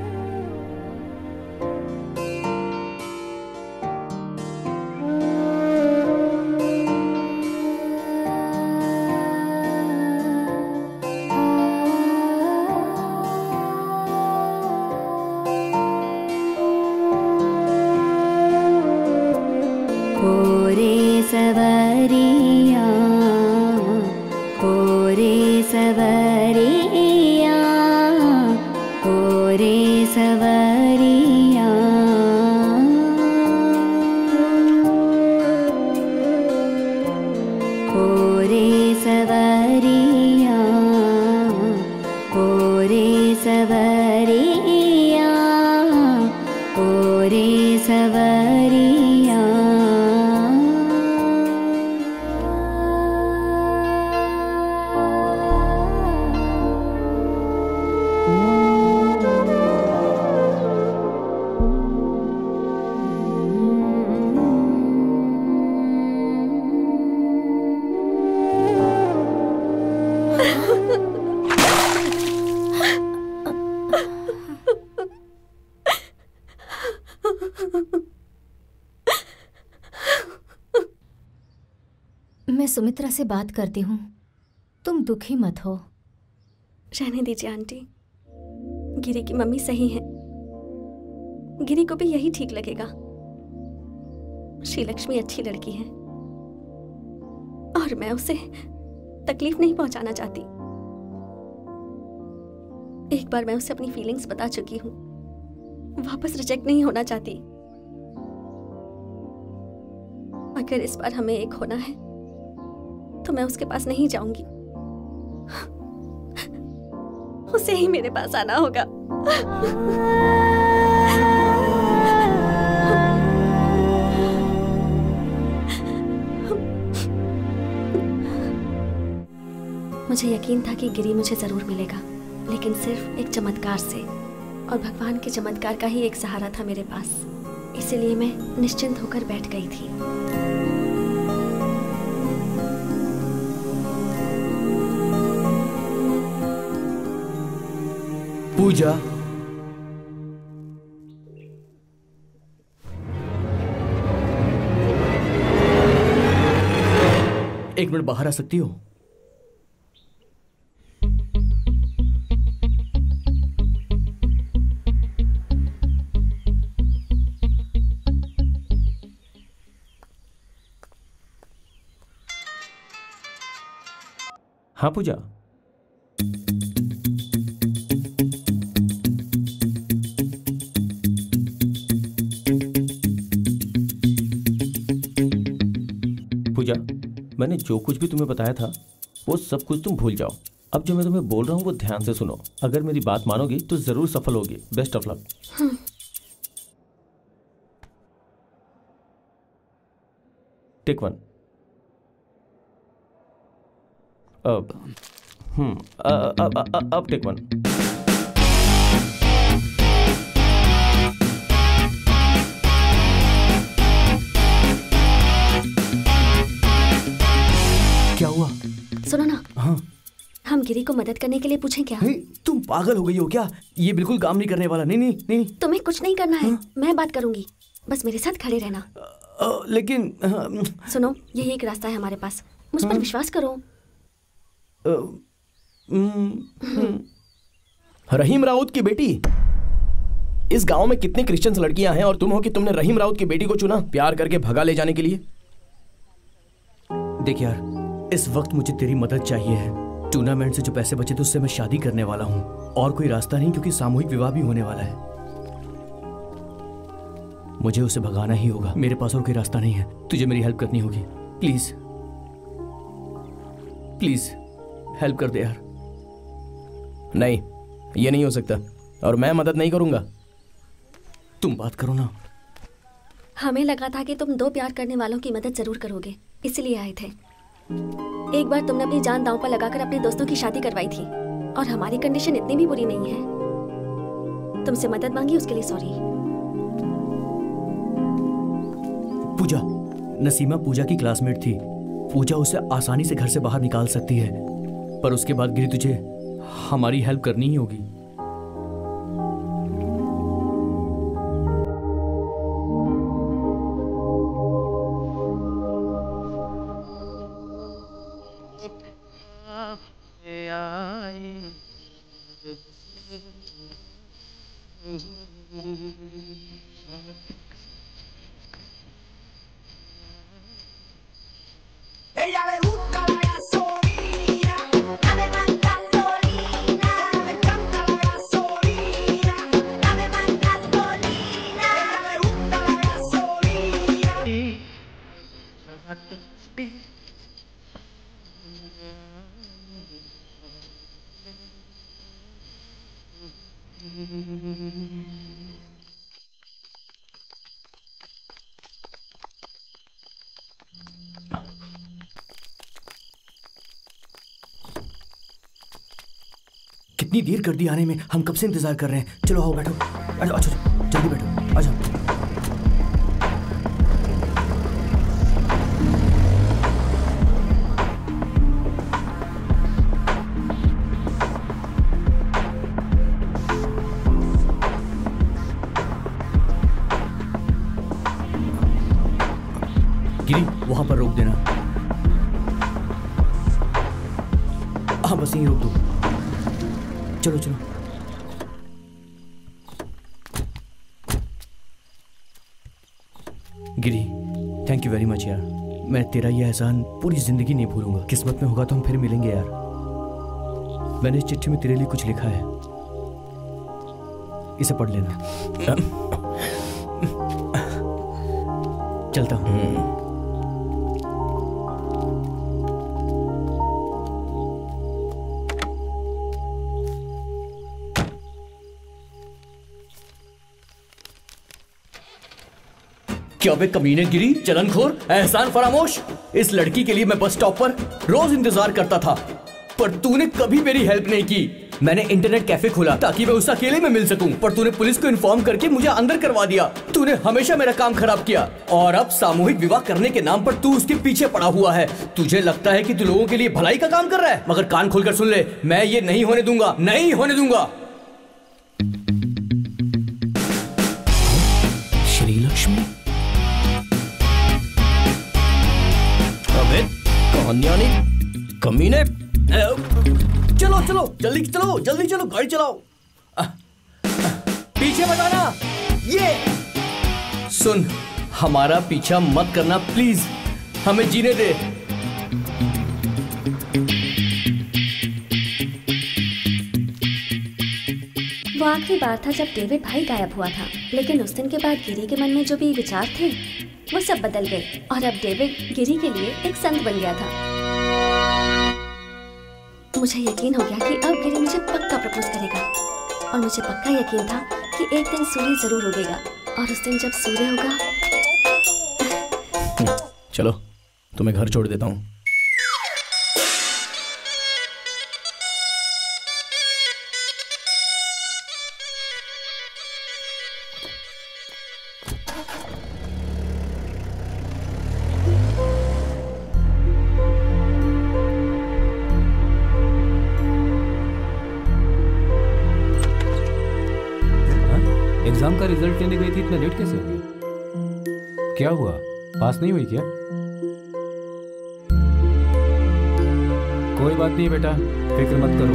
मैं सुमित्रा से बात करती हूँ, तुम दुखी मत हो। रहने दीजिए आंटी, गिरी की मम्मी सही है, गिरी को भी यही ठीक लगेगा। श्री लक्ष्मी अच्छी लड़की है और मैं उसे तकलीफ नहीं पहुंचाना चाहती। एक बार मैं उसे अपनी फीलिंग्स बता चुकी हूँ, वापस रिजेक्ट नहीं होना चाहती। अगर इस बार हमें एक होना है तो मैं उसके पास नहीं जाऊंगी, उसे ही मेरे पास आना होगा। मुझे यकीन था कि गिरी मुझे जरूर मिलेगा, लेकिन सिर्फ एक चमत्कार से, और भगवान के चमत्कार का ही एक सहारा था मेरे पास, इसीलिए मैं निश्चिंत होकर बैठ गई थी। पूजा, एक मिनट बाहर आ सकती हो? हाँ पूजा, पूजा, मैंने जो कुछ भी तुम्हें बताया था वो सब कुछ तुम भूल जाओ। अब जो मैं तुम्हें बोल रहा हूँ वो ध्यान से सुनो। अगर मेरी बात मानोगी तो जरूर सफल होगी। Best of luck. Take one. अब टेक वन। क्या हुआ? सुनो ना। हाँ? हम गिरी को मदद करने के लिए पूछें क्या? तुम पागल हो गई हो क्या? ये बिल्कुल काम नहीं करने वाला। नहीं नहीं नहीं, तुम्हें कुछ नहीं करना है। मैं बात करूंगी, बस मेरे साथ खड़े रहना। लेकिन सुनो, यही एक रास्ता है हमारे पास, मुझ पर विश्वास करो। रहीम राउत की बेटी? इस गांव में कितनी क्रिश्चियन लड़कियां हैं और तुम हो कि तुमने रहीम राउत की बेटी को चुना प्यार करके भगा ले जाने के लिए। देख यार, इस वक्त मुझे तेरी मदद चाहिए है। टूर्नामेंट से जो पैसे बचे थे उससे मैं शादी करने वाला हूँ, और कोई रास्ता नहीं क्योंकि सामूहिक विवाह भी होने वाला है। मुझे उसे भगाना ही होगा, मेरे पास और कोई रास्ता नहीं है। तुझे मेरी हेल्प करनी होगी। प्लीज प्लीज हेल्प कर दे यार। नहीं, ये नहीं हो सकता और मैं मदद नहीं करूंगा। तुम बात करो ना। हमें लगा था कि तुम दो प्यार करने वालों की मदद जरूर करोगे, इसलिए आए थे। एक बार तुमने अपनी जान दांव पर लगाकर अपने दोस्तों की शादी करवाई थी और हमारी कंडीशन इतनी भी बुरी नहीं है। तुमसे मदद मांगी, उसके लिए सॉरी। पूजा, नसीमा पूजा की क्लासमेट थी। पूजा उसे आसानी से घर से बाहर निकाल सकती है, पर उसके बाद गिरी तुझे हमारी हेल्प करनी ही होगी। कितनी देर कर दी आने में, हम कब से इंतजार कर रहे हैं। चलो आओ बैठो, अच्छा जल्दी बैठो, आ जाओ। गिरी, वहां पर रोक देना। हाँ बस यहीं रोक दो। चलो चलो। Giri, thank you very much यार। मैं तेरा ये एहसान पूरी जिंदगी नहीं भूलूंगा। किस्मत में होगा तो हम फिर मिलेंगे यार। मैंने इस चिट्ठी में तेरे लिए कुछ लिखा है, इसे पढ़ लेना। चलता हूँ। क्या बे कमीने गिरी, चलनखोर, एहसान फरामोश। इस लड़की के लिए मैं बस स्टॉप पर रोज इंतजार करता था, पर तूने कभी मेरी हेल्प नहीं की। मैंने इंटरनेट कैफे खोला ताकि मैं उससे अकेले में मिल सकूं, पर तूने पुलिस को इन्फॉर्म करके मुझे अंदर करवा दिया। तूने हमेशा मेरा काम खराब किया और अब सामूहिक विवाह करने के नाम पर तू उसके पीछे पड़ा हुआ है। तुझे लगता है कि तू लोगों के लिए भलाई का काम कर रहा है, मगर कान खोलकर सुन ले, मैं ये नहीं होने दूंगा, नहीं होने दूंगा। श्री लक्ष्मी, कहानियानी कमीने। चलो चलो जल्दी चलो, जल्दी चलो, गाड़ी चलाओ। पीछे मत आना। ये सुन, हमारा पीछा मत करना प्लीज, हमें जीने दे। वो आखिरी बार था जब डेविड भाई गायब हुआ था, लेकिन उस दिन के बाद गिरी के मन में जो भी विचार थे वो सब बदल गए और अब डेविड गिरी के लिए एक संत बन गया था। मुझे यकीन हो गया कि अब गिरी मुझे पक्का प्रपोज करेगा और मुझे पक्का यकीन था कि एक दिन सूर्य जरूर उगेगा और उस दिन जब सूर्य होगा। चलो तुम्हें घर छोड़ देता हूँ। एग्जाम का रिजल्ट लेने गई थी, इतना लेट कैसे हो गया? क्या हुआ, पास नहीं हुई क्या? कोई बात नहीं बेटा, फिक्र मत करो।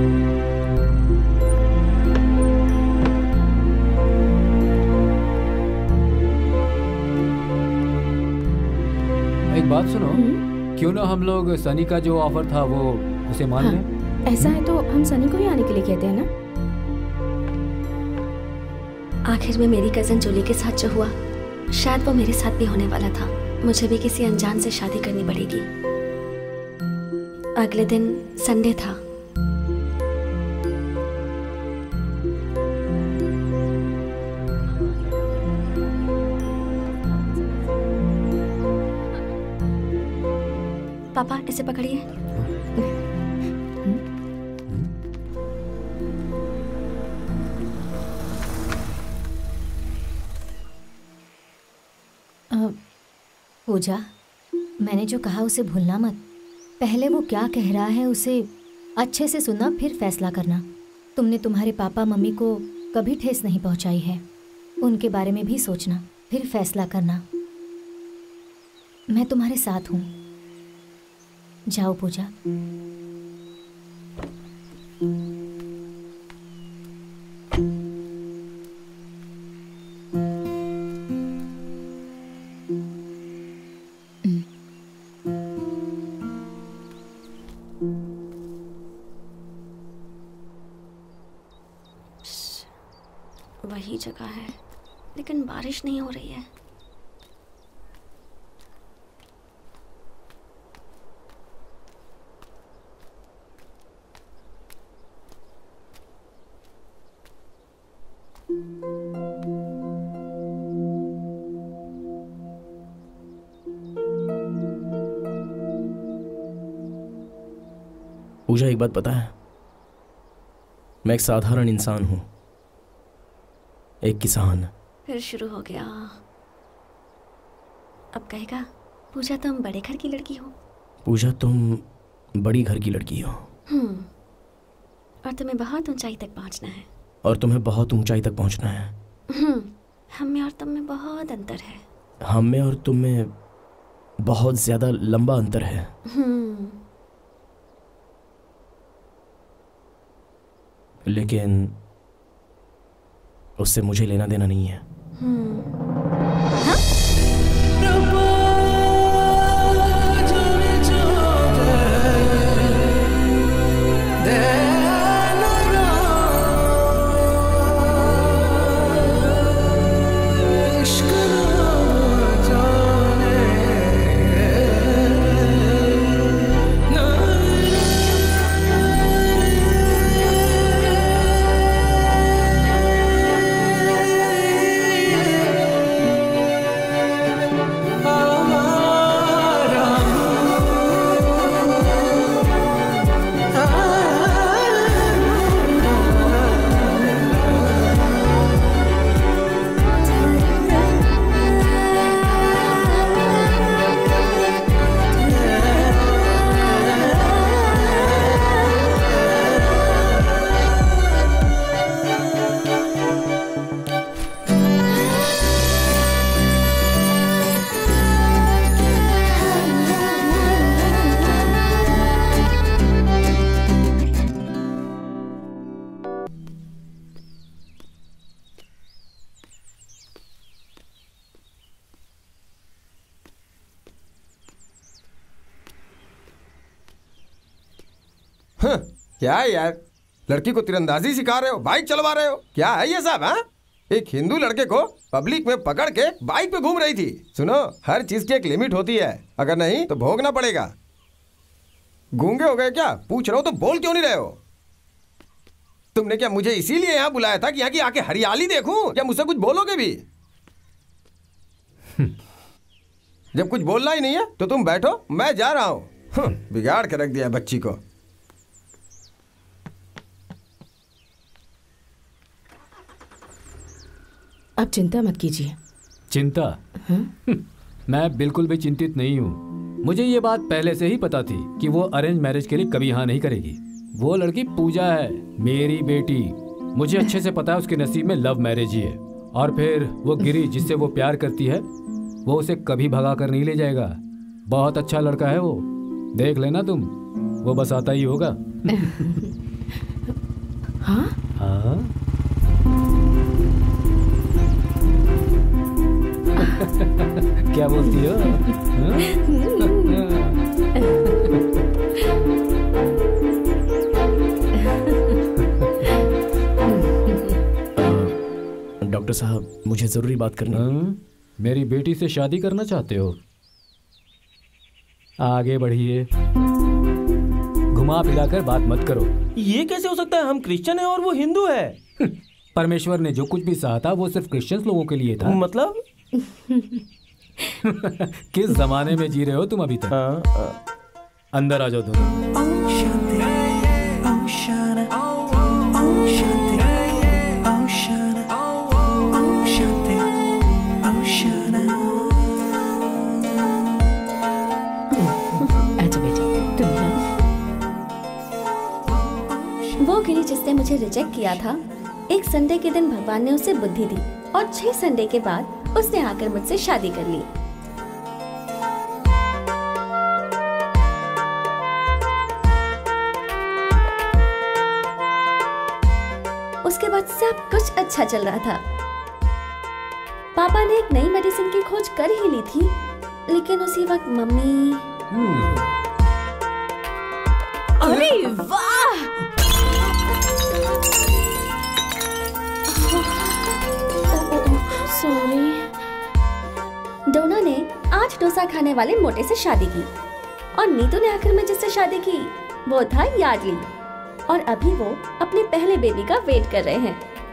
एक बात सुनो, क्यों ना हम लोग सनी का जो ऑफर था वो उसे मान लें? ऐसा है तो हम सनी को ही आने के लिए कहते हैं ना। आखिर में मेरी कजन जूली के साथ जो हुआ, शायद वो मेरे साथ भी होने वाला था। मुझे भी किसी अनजान से शादी करनी पड़ेगी। अगले दिन संडे था। पापा इसे पकड़िए। पूजा, मैंने जो कहा उसे भूलना मत। पहले वो क्या कह रहा है उसे अच्छे से सुनना, फिर फैसला करना। तुमने तुम्हारे पापा मम्मी को कभी ठेस नहीं पहुंचाई है, उनके बारे में भी सोचना, फिर फैसला करना। मैं तुम्हारे साथ हूँ। जाओ पूजा। वही जगह है, लेकिन बारिश नहीं हो रही है। पूजा, एक बात पता है, मैं एक साधारण इंसान हूं, एक किसान। फिर शुरू हो गया। अब कहेगा पूजा तुम बड़े घर की लड़की हो। पूजा, तुम बड़ी घर की लड़की हो। और तुम्हें बहुत ऊंचाई तक पहुंचना है। और तुम्हें बहुत ऊंचाई तक पहुंचना है। हम में और तुम में बहुत अंतर है। हम में और तुम में बहुत ज्यादा लंबा अंतर है। लेकिन उससे मुझे लेना देना नहीं है। क्या है यार, लड़की को तीरंदाजी सिखा रहे हो, बाइक चलवा रहे हो, क्या है ये सब? हाँ, एक हिंदू लड़के को पब्लिक में पकड़ के बाइक पे घूम रही थी। सुनो, हर चीज की एक लिमिट होती है, अगर नहीं तो भोगना पड़ेगा। गूंगे हो गए क्या? पूछ रहा हो तो बोल क्यों नहीं रहे हो? तुमने क्या मुझे इसीलिए यहाँ बुलाया था कि यहाँ की आके हरियाली देखूं? क्या मुझसे कुछ बोलोगे भी? जब कुछ बोलना ही नहीं है तो तुम बैठो, मैं जा रहा हूँ। बिगाड़ के रख दिया बच्ची को। आप चिंता मत कीजिए। चिंता? मैं बिल्कुल भी चिंतित नहीं हूँ। मुझे ये बात पहले से ही पता थी कि वो अरेंज मैरिज के लिए कभी हाँ नहीं करेगी। वो लड़की पूजा है, मेरी बेटी। मुझे अच्छे से पता है उसके नसीब में लव मैरिज ही है। और फिर वो गिरी जिससे वो प्यार करती है, वो उसे कभी भगा कर नहीं ले जाएगा। बहुत अच्छा लड़का है वो, देख लेना तुम, वो बस आता ही होगा। हाँ? हाँ? क्या बोलती हो? डॉक्टर साहब, मुझे जरूरी बात करनी है। मेरी बेटी से शादी करना चाहते हो? आगे बढ़िए, घुमा फिराकर बात मत करो। ये कैसे हो सकता है? हम क्रिश्चियन हैं और वो हिंदू है। परमेश्वर ने जो कुछ भी सहा था वो सिर्फ क्रिश्चियन लोगों के लिए था। मतलब? किस जमाने में जी रहे हो तुम अभी तक? अंदर आ जाओ दोनों। वो गिरी जिसने मुझे रिजेक्ट किया था, एक संडे के दिन भगवान ने उसे बुद्धि दी और 6 संडे के बाद उसने आकर मुझसे शादी कर ली। उसके बाद सब कुछ अच्छा चल रहा था। पापा ने एक नई मेडिसिन की खोज कर ही ली थी, लेकिन उसी वक्त मम्मी। अरे वाह! सॉरी। डोना ने 8 डोसा खाने वाले मोटे से शादी की और नीतू ने आखिर में जिससे शादी की वो था यार्डली, और अभी वो अपने पहले बेबी का वेट कर रहे हैं।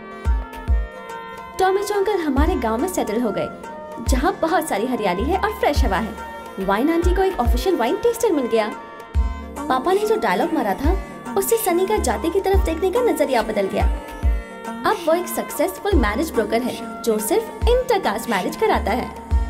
टॉमी अंकल हमारे गांव में सेटल हो गए, जहां बहुत सारी हरियाली है और फ्रेश हवा है। वाइन आंटी को एक ऑफिशियल वाइन टेस्टर मिल गया। पापा ने जो डायलॉग मारा था, उससे सनी का जाति की तरफ देखने का नजरिया बदल गया। अब वो एक सक्सेसफुल मैरिज ब्रोकर है जो सिर्फ इंटरकास्ट मैरिज कराता है।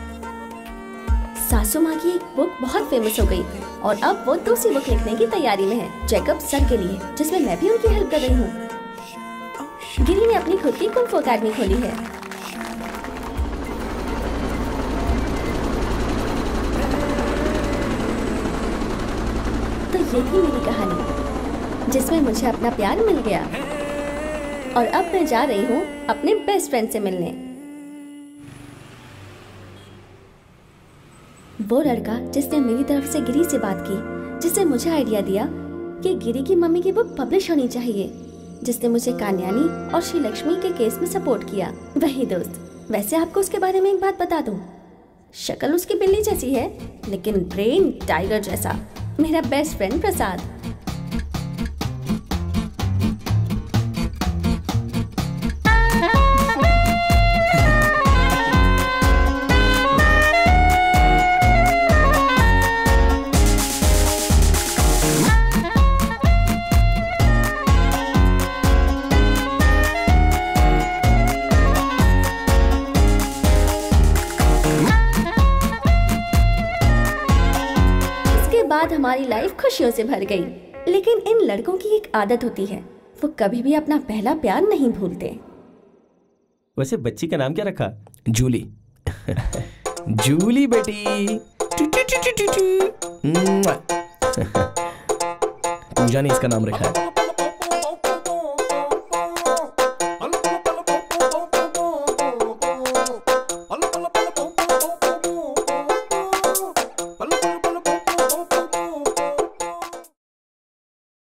सासू माँ की एक बुक बहुत फेमस हो गई और अब वो दूसरी बुक लिखने की तैयारी में है, चेकअप सर के लिए, जिसमें मैं भी उनकी हेल्प कर रही हूँ। गिरी ने अपनी खुद की कुंग-फू अकेडमी खोली है। तो ये थी मेरी कहानी, जिसमें मुझे अपना प्यार मिल गया और अब मैं जा रही हूँ अपने बेस्ट फ्रेंड से मिलने। वो लड़का जिसने मेरी तरफ से गिरी से बात की, जिसने मुझे आइडिया दिया कि गिरी की मम्मी की बुक पब्लिश होनी चाहिए, जिसने मुझे कान्यानी और श्री लक्ष्मी के केस में सपोर्ट किया, वही दोस्त। वैसे आपको उसके बारे में एक बात बता दूं, शक्ल उसकी बिल्ली जैसी है, लेकिन ब्रेन टाइगर जैसा। मेरा बेस्ट फ्रेंड प्रसाद। हमारी लाइफ खुशियों से भर गई, लेकिन इन लड़कों की एक आदत होती है, वो कभी भी अपना पहला प्यार नहीं भूलते। वैसे बच्ची का नाम क्या रखा? जूली। जूली बेटी। पूजा ने इसका नाम रखा है।